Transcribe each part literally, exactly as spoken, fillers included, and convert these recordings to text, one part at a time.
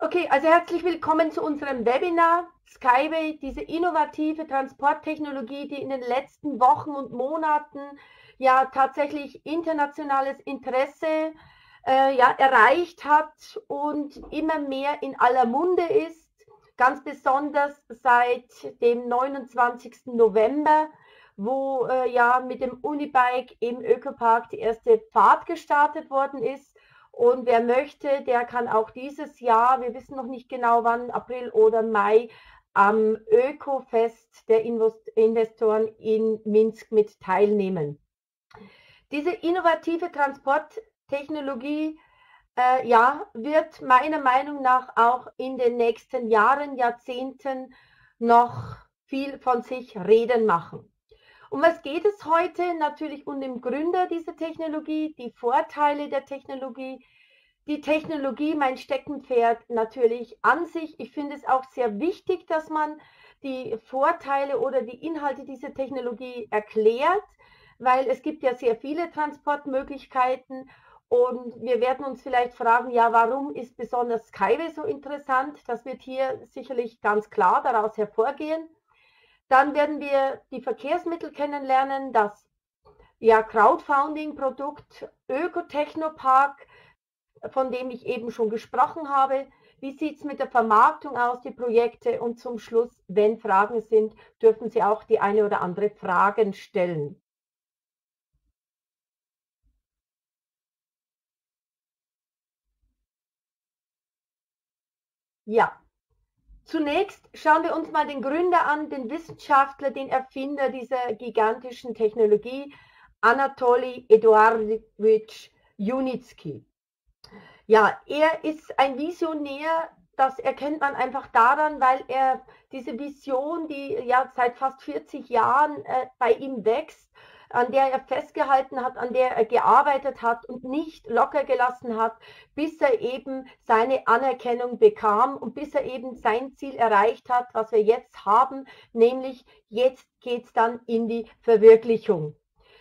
Okay, also herzlich willkommen zu unserem Webinar Skyway, diese innovative Transporttechnologie, die in den letzten Wochen und Monaten ja tatsächlich internationales Interesse äh, ja, erreicht hat und immer mehr in aller Munde ist, ganz besonders seit dem neunundzwanzigsten November, wo äh, ja mit dem Unibike im Ökopark die erste Fahrt gestartet worden ist. Und wer möchte, der kann auch dieses Jahr, wir wissen noch nicht genau wann, April oder Mai, am Ökofest der Investoren in Minsk mit teilnehmen. Diese innovative Transporttechnologie äh, ja, wird meiner Meinung nach auch in den nächsten Jahren, Jahrzehnten noch viel von sich reden machen. Um was geht es heute? Natürlich um den Gründer dieser Technologie, die Vorteile der Technologie, die Technologie, mein Steckenpferd natürlich an sich. Ich finde es auch sehr wichtig, dass man die Vorteile oder die Inhalte dieser Technologie erklärt, weil es gibt ja sehr viele Transportmöglichkeiten und wir werden uns vielleicht fragen, ja, warum ist besonders Skyway so interessant? Das wird hier sicherlich ganz klar daraus hervorgehen. Dann werden wir die Verkehrsmittel kennenlernen, das ja, Crowdfunding-Produkt Ökotechnopark, von dem ich eben schon gesprochen habe. Wie sieht es mit der Vermarktung aus, die Projekte? Und zum Schluss, wenn Fragen sind, dürfen Sie auch die eine oder andere Frage stellen. Ja, zunächst schauen wir uns mal den Gründer an, den Wissenschaftler, den Erfinder dieser gigantischen Technologie, Anatoli Eduardowitsch Junitski. Ja, er ist ein Visionär, das erkennt man einfach daran, weil er diese Vision, die ja seit fast vierzig Jahren äh, bei ihm wächst, an der er festgehalten hat, an der er gearbeitet hat und nicht locker gelassen hat, bis er eben seine Anerkennung bekam und bis er eben sein Ziel erreicht hat, was wir jetzt haben, nämlich jetzt geht es dann in die Verwirklichung.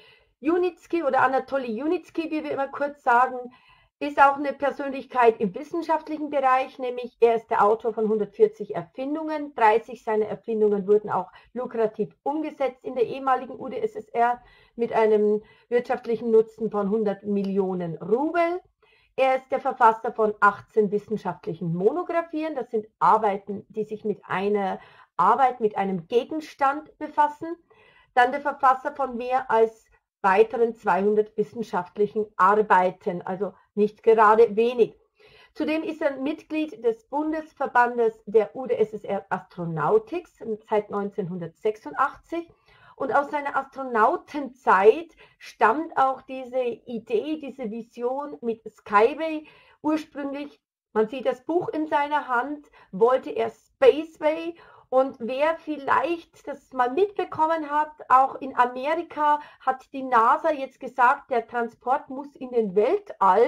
Junitski oder Anatoli Junitski, wie wir immer kurz sagen, ist auch eine Persönlichkeit im wissenschaftlichen Bereich, nämlich er ist der Autor von hundertvierzig Erfindungen. dreißig seiner Erfindungen wurden auch lukrativ umgesetzt in der ehemaligen U d S S R mit einem wirtschaftlichen Nutzen von hundert Millionen Rubel. Er ist der Verfasser von achtzehn wissenschaftlichen Monographien. Das sind Arbeiten, die sich mit einer Arbeit, mit einem Gegenstand befassen. Dann der Verfasser von mehr als weiteren zweihundert wissenschaftlichen Arbeiten, also nicht gerade wenig. Zudem ist er Mitglied des Bundesverbandes der U d S S R Astronautics seit neunzehnhundertsechsundachtzig und aus seiner Astronautenzeit stammt auch diese Idee, diese Vision mit Skyway. Ursprünglich, man sieht das Buch in seiner Hand, wollte er Spaceway. Und wer vielleicht das mal mitbekommen hat, auch in Amerika hat die NASA jetzt gesagt, der Transport muss in den Weltall.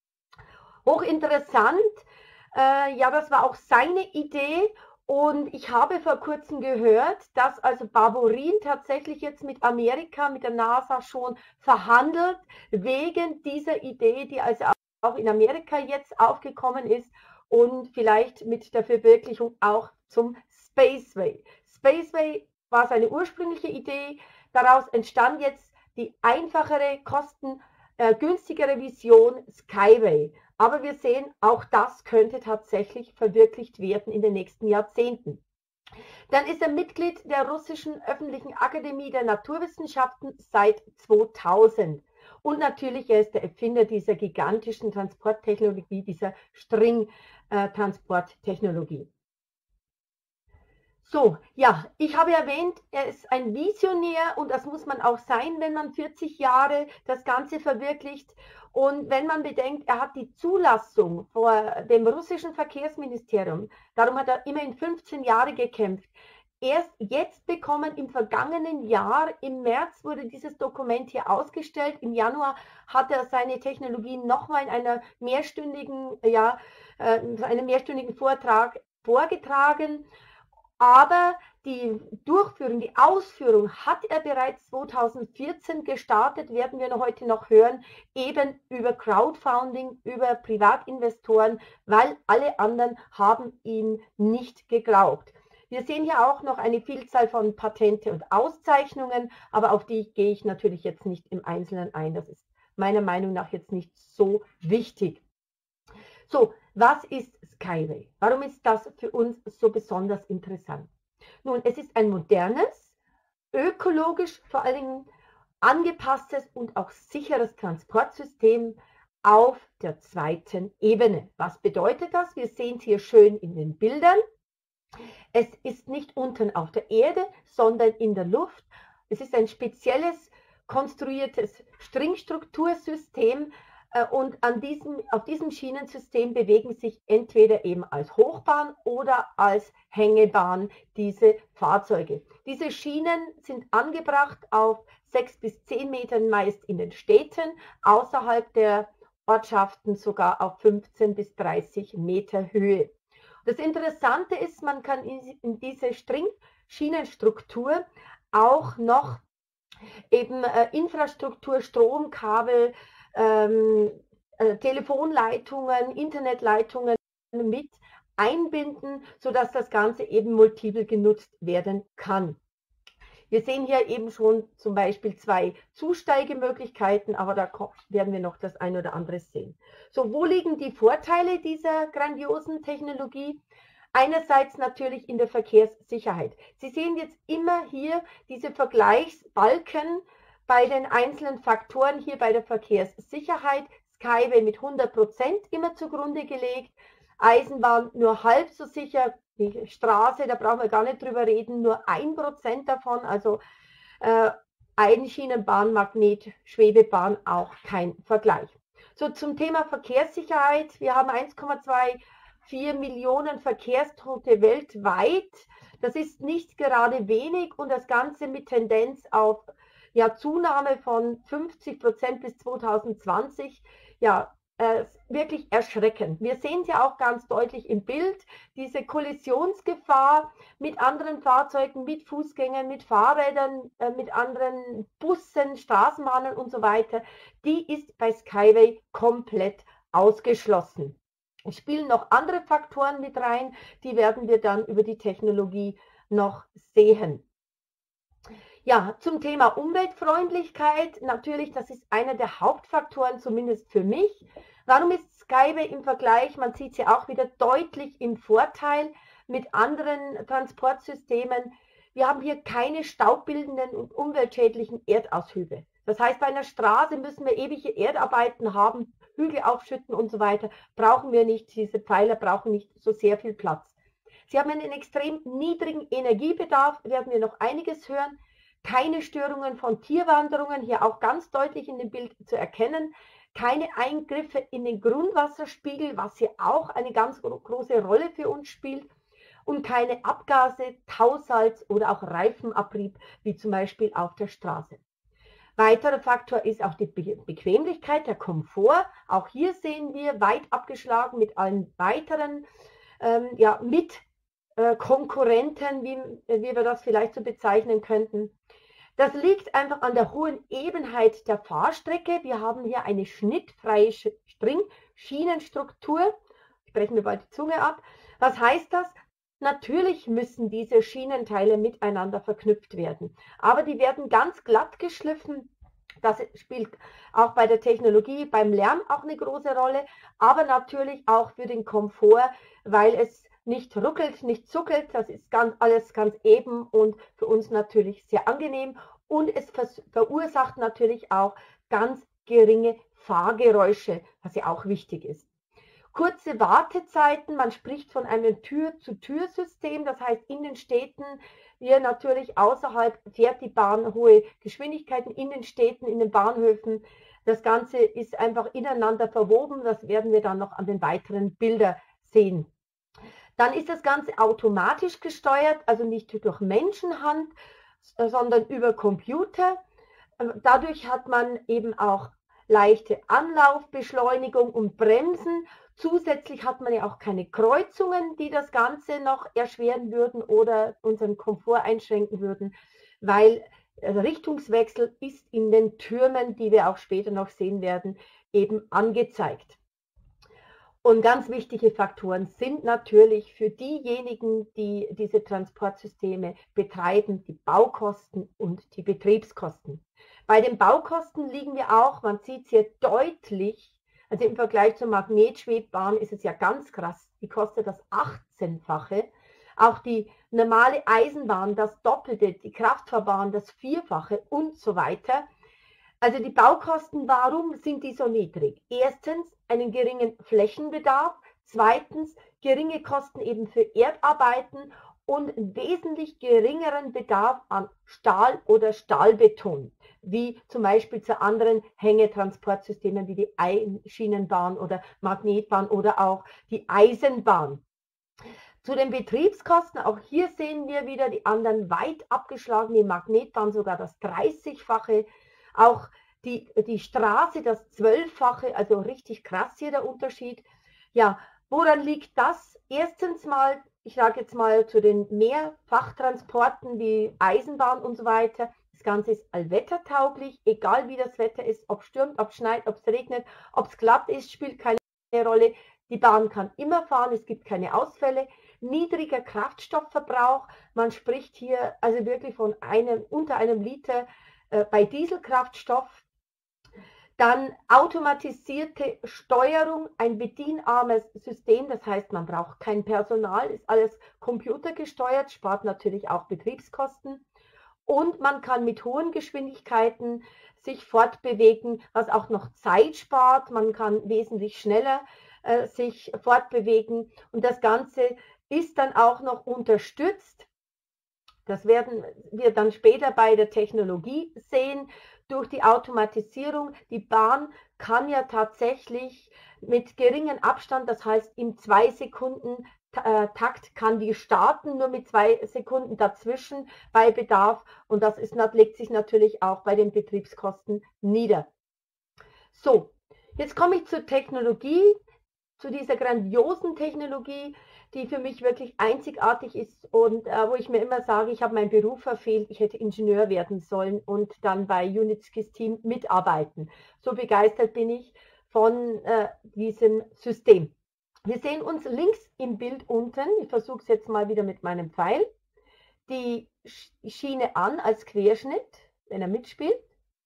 Hochinteressant. Äh, ja, das war auch seine Idee. Und ich habe vor kurzem gehört, dass also Barborin tatsächlich jetzt mit Amerika, mit der NASA schon verhandelt, wegen dieser Idee, die also auch in Amerika jetzt aufgekommen ist und vielleicht mit der Verwirklichung auch zum Spaceway. Spaceway war seine ursprüngliche Idee. Daraus entstand jetzt die einfachere, kostengünstigere Vision Skyway. Aber wir sehen, auch das könnte tatsächlich verwirklicht werden in den nächsten Jahrzehnten. Dann ist er Mitglied der Russischen Öffentlichen Akademie der Naturwissenschaften seit zweitausend. Und natürlich, er ist der Erfinder dieser gigantischen Transporttechnologie, dieser Stringtransporttechnologie. So, ja, ich habe erwähnt, er ist ein Visionär und das muss man auch sein, wenn man vierzig Jahre das Ganze verwirklicht. Und wenn man bedenkt, er hat die Zulassung vor dem russischen Verkehrsministerium, darum hat er immerhin fünfzehn Jahre gekämpft, erst jetzt bekommen, im vergangenen Jahr, im März wurde dieses Dokument hier ausgestellt, im Januar hat er seine Technologie nochmal in einer mehrstündigen, ja, äh, einem mehrstündigen Vortrag vorgetragen. aber die Durchführung, die Ausführung hat er bereits zweitausendvierzehn gestartet, werden wir noch heute noch hören, eben über Crowdfunding, über Privatinvestoren, weil alle anderen haben ihm nicht geglaubt. Wir sehen hier auch noch eine Vielzahl von Patente und Auszeichnungen, aber auf die gehe ich natürlich jetzt nicht im Einzelnen ein. Das ist meiner Meinung nach jetzt nicht so wichtig. So, was ist Skyway? Warum ist das für uns so besonders interessant? Nun, es ist ein modernes, ökologisch vor allen Dingen angepasstes und auch sicheres Transportsystem auf der zweiten Ebene. Was bedeutet das? Wir sehen es hier schön in den Bildern. Es ist nicht unten auf der Erde, sondern in der Luft. Es ist ein spezielles konstruiertes Stringstruktursystem, und an diesem, auf diesem Schienensystem bewegen sich entweder eben als Hochbahn oder als Hängebahn diese Fahrzeuge. Diese Schienen sind angebracht auf sechs bis zehn Metern, meist in den Städten, außerhalb der Ortschaften sogar auf fünfzehn bis dreißig Meter Höhe. Das Interessante ist, man kann in diese String-Schienenstruktur auch noch eben äh, Infrastruktur, Stromkabel, Ähm, äh, Telefonleitungen, Internetleitungen mit einbinden, sodass das Ganze eben multiple genutzt werden kann. Wir sehen hier eben schon zum Beispiel zwei Zusteigemöglichkeiten, aber da werden wir noch das ein oder andere sehen. So, wo liegen die Vorteile dieser grandiosen Technologie? Einerseits natürlich in der Verkehrssicherheit. Sie sehen jetzt immer hier diese Vergleichsbalken bei den einzelnen Faktoren, hier bei der Verkehrssicherheit. Skyway mit hundert Prozent immer zugrunde gelegt, Eisenbahn nur halb so sicher, die Straße, da brauchen wir gar nicht drüber reden, nur ein Prozent davon, also äh, Einschienenbahn, Magnet, Schwebebahn auch kein Vergleich. So, zum Thema Verkehrssicherheit, wir haben eins Komma vierundzwanzig Millionen Verkehrstote weltweit, das ist nicht gerade wenig und das Ganze mit Tendenz auf ja, Zunahme von fünfzig Prozent bis zweitausendzwanzig, ja, äh, wirklich erschreckend. Wir sehen es ja auch ganz deutlich im Bild, diese Kollisionsgefahr mit anderen Fahrzeugen, mit Fußgängern, mit Fahrrädern, äh, mit anderen Bussen, Straßenbahnen und so weiter, die ist bei Skyway komplett ausgeschlossen. Es spielen noch andere Faktoren mit rein, die werden wir dann über die Technologie noch sehen. Ja, zum Thema Umweltfreundlichkeit, natürlich, das ist einer der Hauptfaktoren, zumindest für mich. Warum ist Skyway im Vergleich, man sieht es ja auch wieder deutlich im Vorteil mit anderen Transportsystemen? Wir haben hier keine staubbildenden und umweltschädlichen Erdaushübe. Das heißt, bei einer Straße müssen wir ewige Erdarbeiten haben, Hügel aufschütten und so weiter. Brauchen wir nicht, diese Pfeiler brauchen nicht so sehr viel Platz. Sie haben einen extrem niedrigen Energiebedarf, werden wir noch einiges hören. Keine Störungen von Tierwanderungen, hier auch ganz deutlich in dem Bild zu erkennen. Keine Eingriffe in den Grundwasserspiegel, was hier auch eine ganz große Rolle für uns spielt. Und keine Abgase, Tausalz oder auch Reifenabrieb, wie zum Beispiel auf der Straße. Weiterer Faktor ist auch die Be- Bequemlichkeit, der Komfort. Auch hier sehen wir weit abgeschlagen mit allen weiteren ähm, ja, mit äh, Konkurrenten, wie, wie wir das vielleicht so bezeichnen könnten. Das liegt einfach an der hohen Ebenheit der Fahrstrecke. Wir haben hier eine schnittfreie String-Schienenstruktur. Sprechen wir bald die Zunge ab. Was heißt das? Natürlich müssen diese Schienenteile miteinander verknüpft werden. Aber die werden ganz glatt geschliffen. Das spielt auch bei der Technologie, beim Lärm auch eine große Rolle. Aber natürlich auch für den Komfort, weil es nicht ruckelt, nicht zuckelt, das ist ganz, alles ganz eben und für uns natürlich sehr angenehm und es verursacht natürlich auch ganz geringe Fahrgeräusche, was ja auch wichtig ist. Kurze Wartezeiten, man spricht von einem Tür-zu-Tür-System, das heißt in den Städten, hier natürlich außerhalb fährt die Bahn hohe Geschwindigkeiten, in den Städten, in den Bahnhöfen. Das Ganze ist einfach ineinander verwoben, das werden wir dann noch an den weiteren Bildern sehen. Dann ist das Ganze automatisch gesteuert, also nicht durch Menschenhand, sondern über Computer. Dadurch hat man eben auch leichte Anlaufbeschleunigung und Bremsen. Zusätzlich hat man ja auch keine Kreuzungen, die das Ganze noch erschweren würden oder unseren Komfort einschränken würden, weil Richtungswechsel ist in den Türmen, die wir auch später noch sehen werden, eben angezeigt. Und ganz wichtige Faktoren sind natürlich für diejenigen, die diese Transportsysteme betreiben, die Baukosten und die Betriebskosten. Bei den Baukosten liegen wir auch, man sieht es hier deutlich, also im Vergleich zur Magnetschwebbahn ist es ja ganz krass, die kostet das achtzehnfache. Auch die normale Eisenbahn das Doppelte, die Kraftfahrbahn das Vierfache und so weiter. Also die Baukosten, warum sind die so niedrig? Erstens einen geringen Flächenbedarf, zweitens geringe Kosten eben für Erdarbeiten und einen wesentlich geringeren Bedarf an Stahl oder Stahlbeton, wie zum Beispiel zu anderen Hängetransportsystemen wie die Einschienenbahn oder Magnetbahn oder auch die Eisenbahn. Zu den Betriebskosten, auch hier sehen wir wieder die anderen weit abgeschlagen, die Magnetbahn sogar das dreißigfache, auch die, die Straße das zwölffache, also richtig krass hier der Unterschied. Ja, woran liegt das? Erstens mal, ich sage jetzt mal zu den Mehrfachtransporten wie Eisenbahn und so weiter, das Ganze ist allwettertauglich, egal wie das Wetter ist, ob es stürmt, ob es schneit, ob es regnet, ob es glatt ist, spielt keine Rolle. Die Bahn kann immer fahren, es gibt keine Ausfälle. Niedriger Kraftstoffverbrauch, man spricht hier also wirklich von einem, unter einem Liter äh, bei Dieselkraftstoff. Dann automatisierte Steuerung, ein bedienarmes System, das heißt, man braucht kein Personal, ist alles computergesteuert, spart natürlich auch Betriebskosten. Und man kann mit hohen Geschwindigkeiten sich fortbewegen, was auch noch Zeit spart. Man kann wesentlich schneller äh, sich fortbewegen und das Ganze ist dann auch noch unterstützt, das werden wir dann später bei der Technologie sehen, durch die Automatisierung. Die Bahn kann ja tatsächlich mit geringem Abstand, das heißt im zwei Sekunden Takt kann die starten, nur mit zwei Sekunden dazwischen bei Bedarf und das ist, legt sich natürlich auch bei den Betriebskosten nieder. So, jetzt komme ich zur Technologie, zu dieser grandiosen Technologie, die für mich wirklich einzigartig ist und äh, wo ich mir immer sage, ich habe meinen Beruf verfehlt, ich hätte Ingenieur werden sollen und dann bei Unitskis Team mitarbeiten. So begeistert bin ich von äh, diesem System. Wir sehen uns links im Bild unten, ich versuche es jetzt mal wieder mit meinem Pfeil, die Schiene an als Querschnitt, wenn er mitspielt.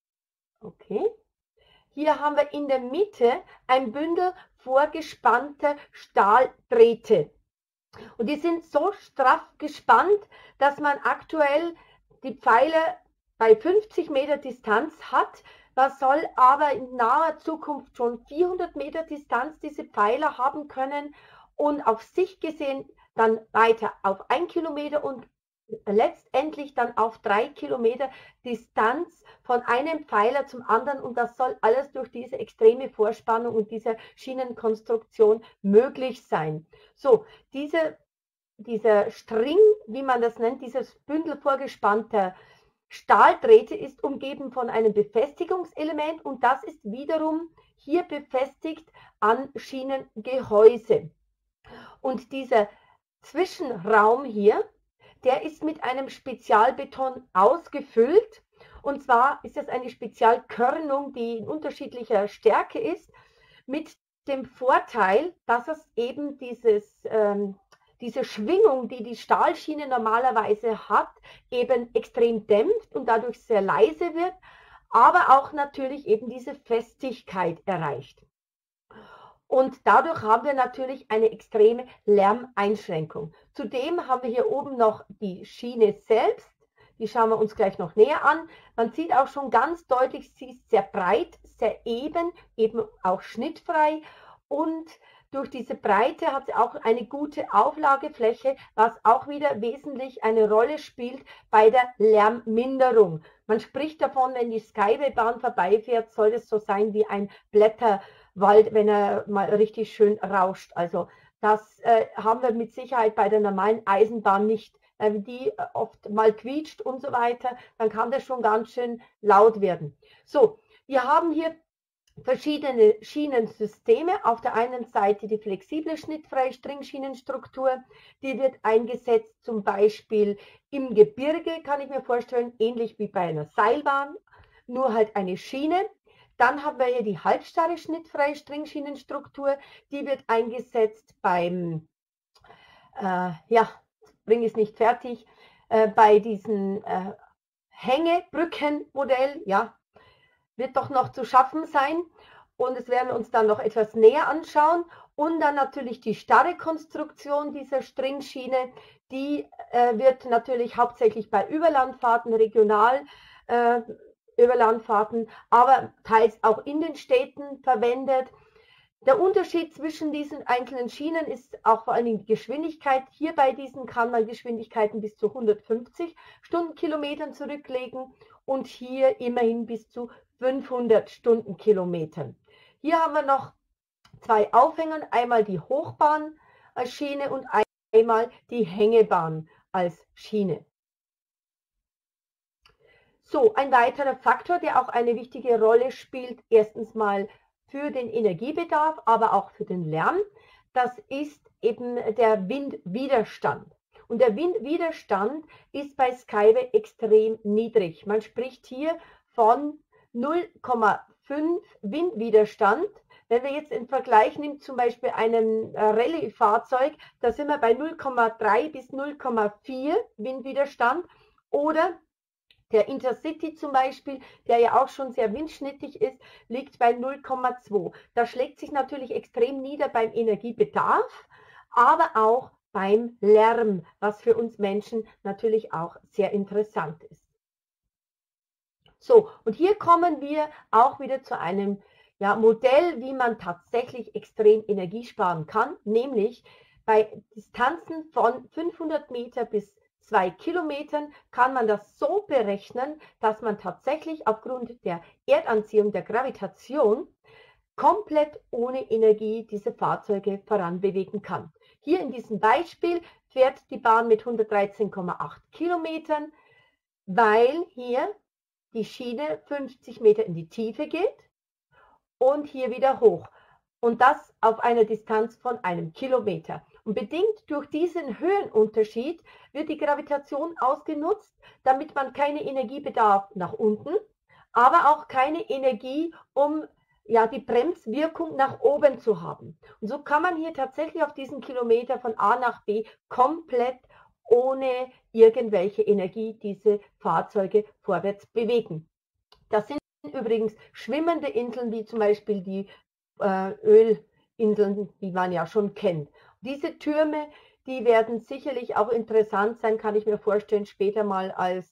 Okay. Hier haben wir in der Mitte ein Bündel vorgespannter Stahldrähte. Und die sind so straff gespannt, dass man aktuell die Pfeile bei fünfzig Meter Distanz hat. Man soll aber in naher Zukunft schon vierhundert Meter Distanz diese Pfeiler haben können und auf Sicht gesehen dann weiter auf ein Kilometer und letztendlich dann auf drei Kilometer Distanz von einem Pfeiler zum anderen und das soll alles durch diese extreme Vorspannung und diese Schienenkonstruktion möglich sein. So, diese, dieser String, wie man das nennt, dieses Bündel vorgespannter Stahldrähte ist umgeben von einem Befestigungselement und das ist wiederum hier befestigt an Schienengehäuse. Und dieser Zwischenraum hier, der ist mit einem Spezialbeton ausgefüllt. Und zwar ist das eine Spezialkörnung, die in unterschiedlicher Stärke ist, mit dem Vorteil, dass es eben dieses, ähm, diese Schwingung, die die Stahlschiene normalerweise hat, eben extrem dämpft und dadurch sehr leise wird, aber auch natürlich eben diese Festigkeit erreicht. Und dadurch haben wir natürlich eine extreme Lärmeinschränkung. Zudem haben wir hier oben noch die Schiene selbst. Die schauen wir uns gleich noch näher an. Man sieht auch schon ganz deutlich, sie ist sehr breit, sehr eben, eben auch schnittfrei. Und durch diese Breite hat sie auch eine gute Auflagefläche, was auch wieder wesentlich eine Rolle spielt bei der Lärmminderung. Man spricht davon, wenn die Skyway-Bahn vorbeifährt, soll es so sein wie ein Blätterwald, wenn er mal richtig schön rauscht. Also das äh, haben wir mit Sicherheit bei der normalen Eisenbahn nicht. Wenn die oft mal quietscht und so weiter, dann kann das schon ganz schön laut werden. So, wir haben hier verschiedene Schienensysteme. Auf der einen Seite die flexible schnittfreie Stringschienenstruktur, die wird eingesetzt zum Beispiel im Gebirge, kann ich mir vorstellen, ähnlich wie bei einer Seilbahn, nur halt eine Schiene. Dann haben wir hier die halbstarre schnittfreie Stringschienenstruktur, die wird eingesetzt beim, äh, ja, bringe es nicht fertig, äh, bei diesem äh, Hängebrückenmodell, ja, wird doch noch zu schaffen sein und es werden wir uns dann noch etwas näher anschauen. Und dann natürlich die starre Konstruktion dieser Stringschiene, die äh, wird natürlich hauptsächlich bei Überlandfahrten, regional äh, Überlandfahrten, aber teils auch in den Städten verwendet. Der Unterschied zwischen diesen einzelnen Schienen ist auch vor allen Dingen die Geschwindigkeit. Hier bei diesen kann man Geschwindigkeiten bis zu hundertfünfzig Stundenkilometern zurücklegen und hier immerhin bis zu fünfhundert Stundenkilometern. Hier haben wir noch zwei Aufhänger, einmal die Hochbahn als Schiene und einmal die Hängebahn als Schiene. So, ein weiterer Faktor, der auch eine wichtige Rolle spielt, erstens mal für den Energiebedarf, aber auch für den Lärm, das ist eben der Windwiderstand. Und der Windwiderstand ist bei Skyway extrem niedrig. Man spricht hier von null Komma fünf Windwiderstand. Wenn wir jetzt im Vergleich nehmen, zum Beispiel einem Rallye-Fahrzeug, da sind wir bei null Komma drei bis null Komma vier Windwiderstand. Oder der Intercity zum Beispiel, der ja auch schon sehr windschnittig ist, liegt bei null Komma zwei. Das schlägt sich natürlich extrem nieder beim Energiebedarf, aber auch beim Lärm, was für uns Menschen natürlich auch sehr interessant ist. So, und hier kommen wir auch wieder zu einem ja, Modell, wie man tatsächlich extrem Energie sparen kann, nämlich bei Distanzen von fünfhundert Meter bis zwei Kilometern kann man das so berechnen, dass man tatsächlich aufgrund der Erdanziehung, der Gravitation, komplett ohne Energie diese Fahrzeuge voranbewegen kann. Hier in diesem Beispiel fährt die Bahn mit hundertdreizehn Komma acht Kilometern, weil hier die Schiene fünfzig Meter in die Tiefe geht und hier wieder hoch. Und das auf einer Distanz von einem Kilometer. Und bedingt durch diesen Höhenunterschied wird die Gravitation ausgenutzt, damit man keinen Energiebedarf nach unten, aber auch keine Energie, um ja, die Bremswirkung nach oben zu haben. Und so kann man hier tatsächlich auf diesen Kilometer von A nach B komplett ohne irgendwelche Energie diese Fahrzeuge vorwärts bewegen. Das sind übrigens schwimmende Inseln, wie zum Beispiel die äh, Ölinseln, die man ja schon kennt. Diese Türme, die werden sicherlich auch interessant sein, kann ich mir vorstellen, später mal als,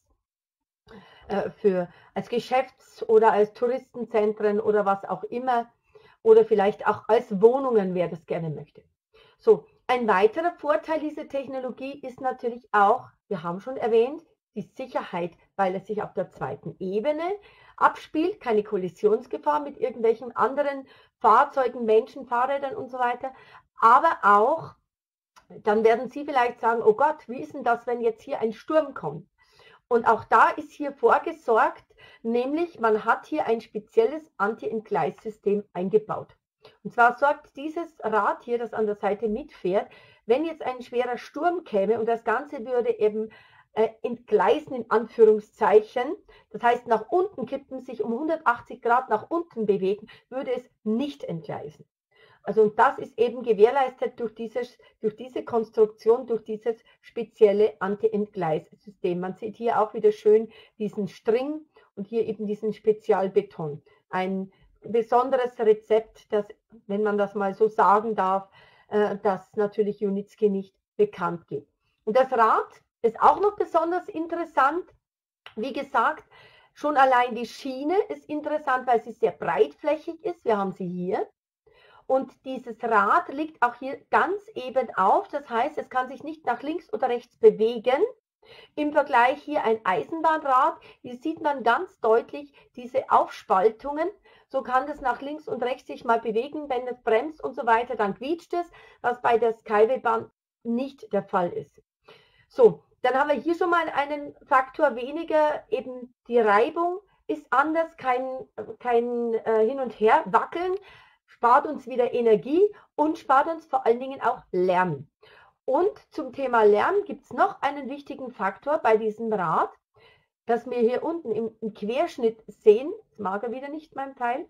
äh, für, als Geschäfts- oder als Touristenzentren oder was auch immer. Oder vielleicht auch als Wohnungen, wer das gerne möchte. So, ein weiterer Vorteil dieser Technologie ist natürlich auch, wir haben schon erwähnt, die Sicherheit, weil es sich auf der zweiten Ebene abspielt, keine Kollisionsgefahr mit irgendwelchen anderen Fahrzeugen, Menschen, Fahrrädern und so weiter. Aber auch, dann werden Sie vielleicht sagen, oh Gott, wie ist denn das, wenn jetzt hier ein Sturm kommt? Und auch da ist hier vorgesorgt, nämlich man hat hier ein spezielles Anti-Entgleissystem eingebaut. Und zwar sorgt dieses Rad hier, das an der Seite mitfährt, wenn jetzt ein schwerer Sturm käme und das Ganze würde eben äh, entgleisen in Anführungszeichen, das heißt nach unten kippen, sich um hundertachtzig Grad nach unten bewegen, würde es nicht entgleisen. Also und das ist eben gewährleistet durch, dieses, durch diese Konstruktion, durch dieses spezielle Anti-Entgleissystem. Man sieht hier auch wieder schön diesen String und hier eben diesen Spezialbeton. Ein besonderes Rezept, das, wenn man das mal so sagen darf, äh, das natürlich Unitzki nicht bekannt gibt. Und das Rad ist auch noch besonders interessant. Wie gesagt, schon allein die Schiene ist interessant, weil sie sehr breitflächig ist. Wir haben sie hier. Und dieses Rad liegt auch hier ganz eben auf. Das heißt, es kann sich nicht nach links oder rechts bewegen. Im Vergleich hier ein Eisenbahnrad. Hier sieht man ganz deutlich diese Aufspaltungen. So kann das nach links und rechts sich mal bewegen. Wenn es bremst und so weiter, dann quietscht es, was bei der Skyway-Bahn nicht der Fall ist. So, dann haben wir hier schon mal einen Faktor weniger, eben die Reibung ist anders, kein, kein äh, Hin und Her wackeln, spart uns wieder Energie und spart uns vor allen Dingen auch Lärm. Und zum Thema Lärm gibt es noch einen wichtigen Faktor bei diesem Rad, das wir hier unten im, im Querschnitt sehen. Das mag er wieder nicht, mein Teil.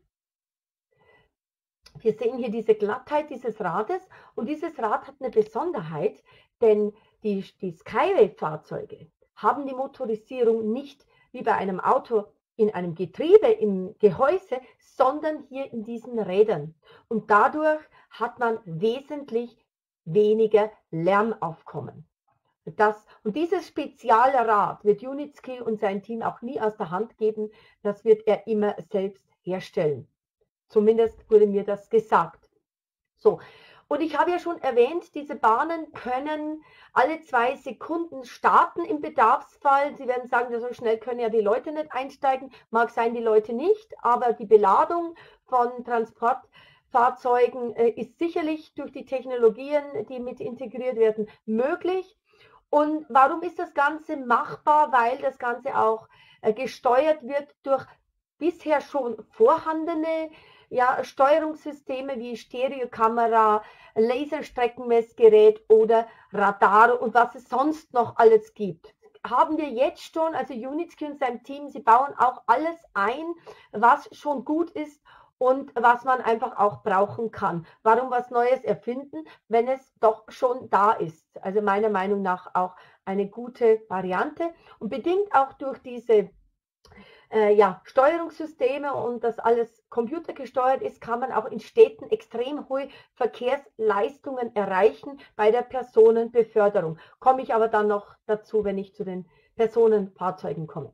Wir sehen hier diese Glattheit dieses Rades und dieses Rad hat eine Besonderheit, denn die, die Skyway-Fahrzeuge haben die Motorisierung nicht wie bei einem Auto in einem Getriebe, im Gehäuse, sondern hier in diesen Rädern. Und dadurch hat man wesentlich weniger Lärmaufkommen. Das, und dieses Spezialrad wird Unitsky und sein Team auch nie aus der Hand geben, das wird er immer selbst herstellen. Zumindest wurde mir das gesagt. So, und ich habe ja schon erwähnt, diese Bahnen können alle zwei Sekunden starten im Bedarfsfall. Sie werden sagen, so schnell können ja die Leute nicht einsteigen. Mag sein, die Leute nicht, aber die Beladung von Transportfahrzeugen äh, ist sicherlich durch die Technologien, die mit integriert werden, möglich. Und warum ist das Ganze machbar? Weil das Ganze auch äh, gesteuert wird durch bisher schon vorhandene ja, Steuerungssysteme wie Stereokamera, Laserstreckenmessgerät oder Radar und was es sonst noch alles gibt. Haben wir jetzt schon, also Unitsky und sein Team, sie bauen auch alles ein, was schon gut ist und was man einfach auch brauchen kann. Warum was Neues erfinden, wenn es doch schon da ist? Also meiner Meinung nach auch eine gute Variante und bedingt auch durch diese Äh, ja, Steuerungssysteme und das alles computergesteuert ist, kann man auch in Städten extrem hohe Verkehrsleistungen erreichen bei der Personenbeförderung. Komme ich aber dann noch dazu, wenn ich zu den Personenfahrzeugen komme.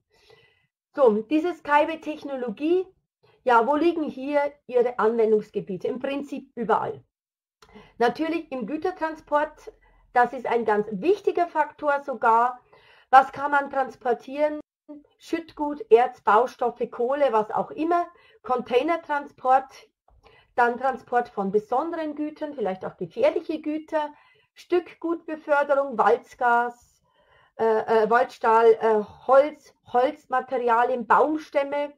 So, diese Skyway-Technologie, ja, wo liegen hier ihre Anwendungsgebiete? Im Prinzip überall. Natürlich im Gütertransport, das ist ein ganz wichtiger Faktor sogar. Was kann man transportieren? Schüttgut, Erz, Baustoffe, Kohle, was auch immer, Containertransport, dann Transport von besonderen Gütern, vielleicht auch gefährliche Güter, Stückgutbeförderung, Walzgas, äh, äh, Waldstahl, äh, Holz, Holzmaterialien, Baumstämme,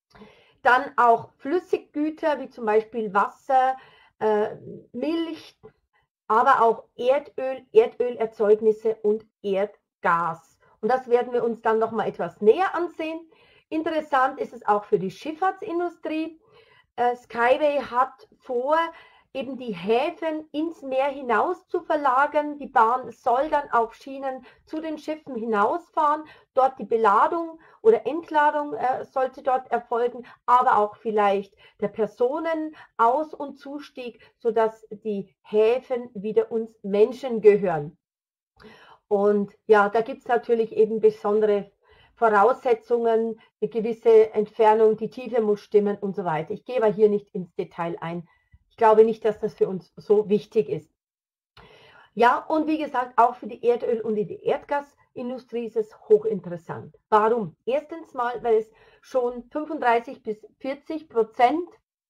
dann auch Flüssiggüter wie zum Beispiel Wasser, äh, Milch, aber auch Erdöl, Erdölerzeugnisse und Erdgas. Und das werden wir uns dann noch mal etwas näher ansehen. Interessant ist es auch für die Schifffahrtsindustrie. Äh, Skyway hat vor, eben die Häfen ins Meer hinaus zu verlagern. Die Bahn soll dann auf Schienen zu den Schiffen hinausfahren. Dort die Beladung oder Entladung äh, sollte dort erfolgen, aber auch vielleicht der Personenaus- und Zustieg, sodass die Häfen wieder uns Menschen gehören. Und ja, da gibt es natürlich eben besondere Voraussetzungen, eine gewisse Entfernung, die Tiefe muss stimmen und so weiter. Ich gehe aber hier nicht ins Detail ein. Ich glaube nicht, dass das für uns so wichtig ist. Ja, und wie gesagt, auch für die Erdöl- und die Erdgasindustrie ist es hochinteressant. Warum? Erstens mal, weil es schon fünfunddreißig bis vierzig Prozent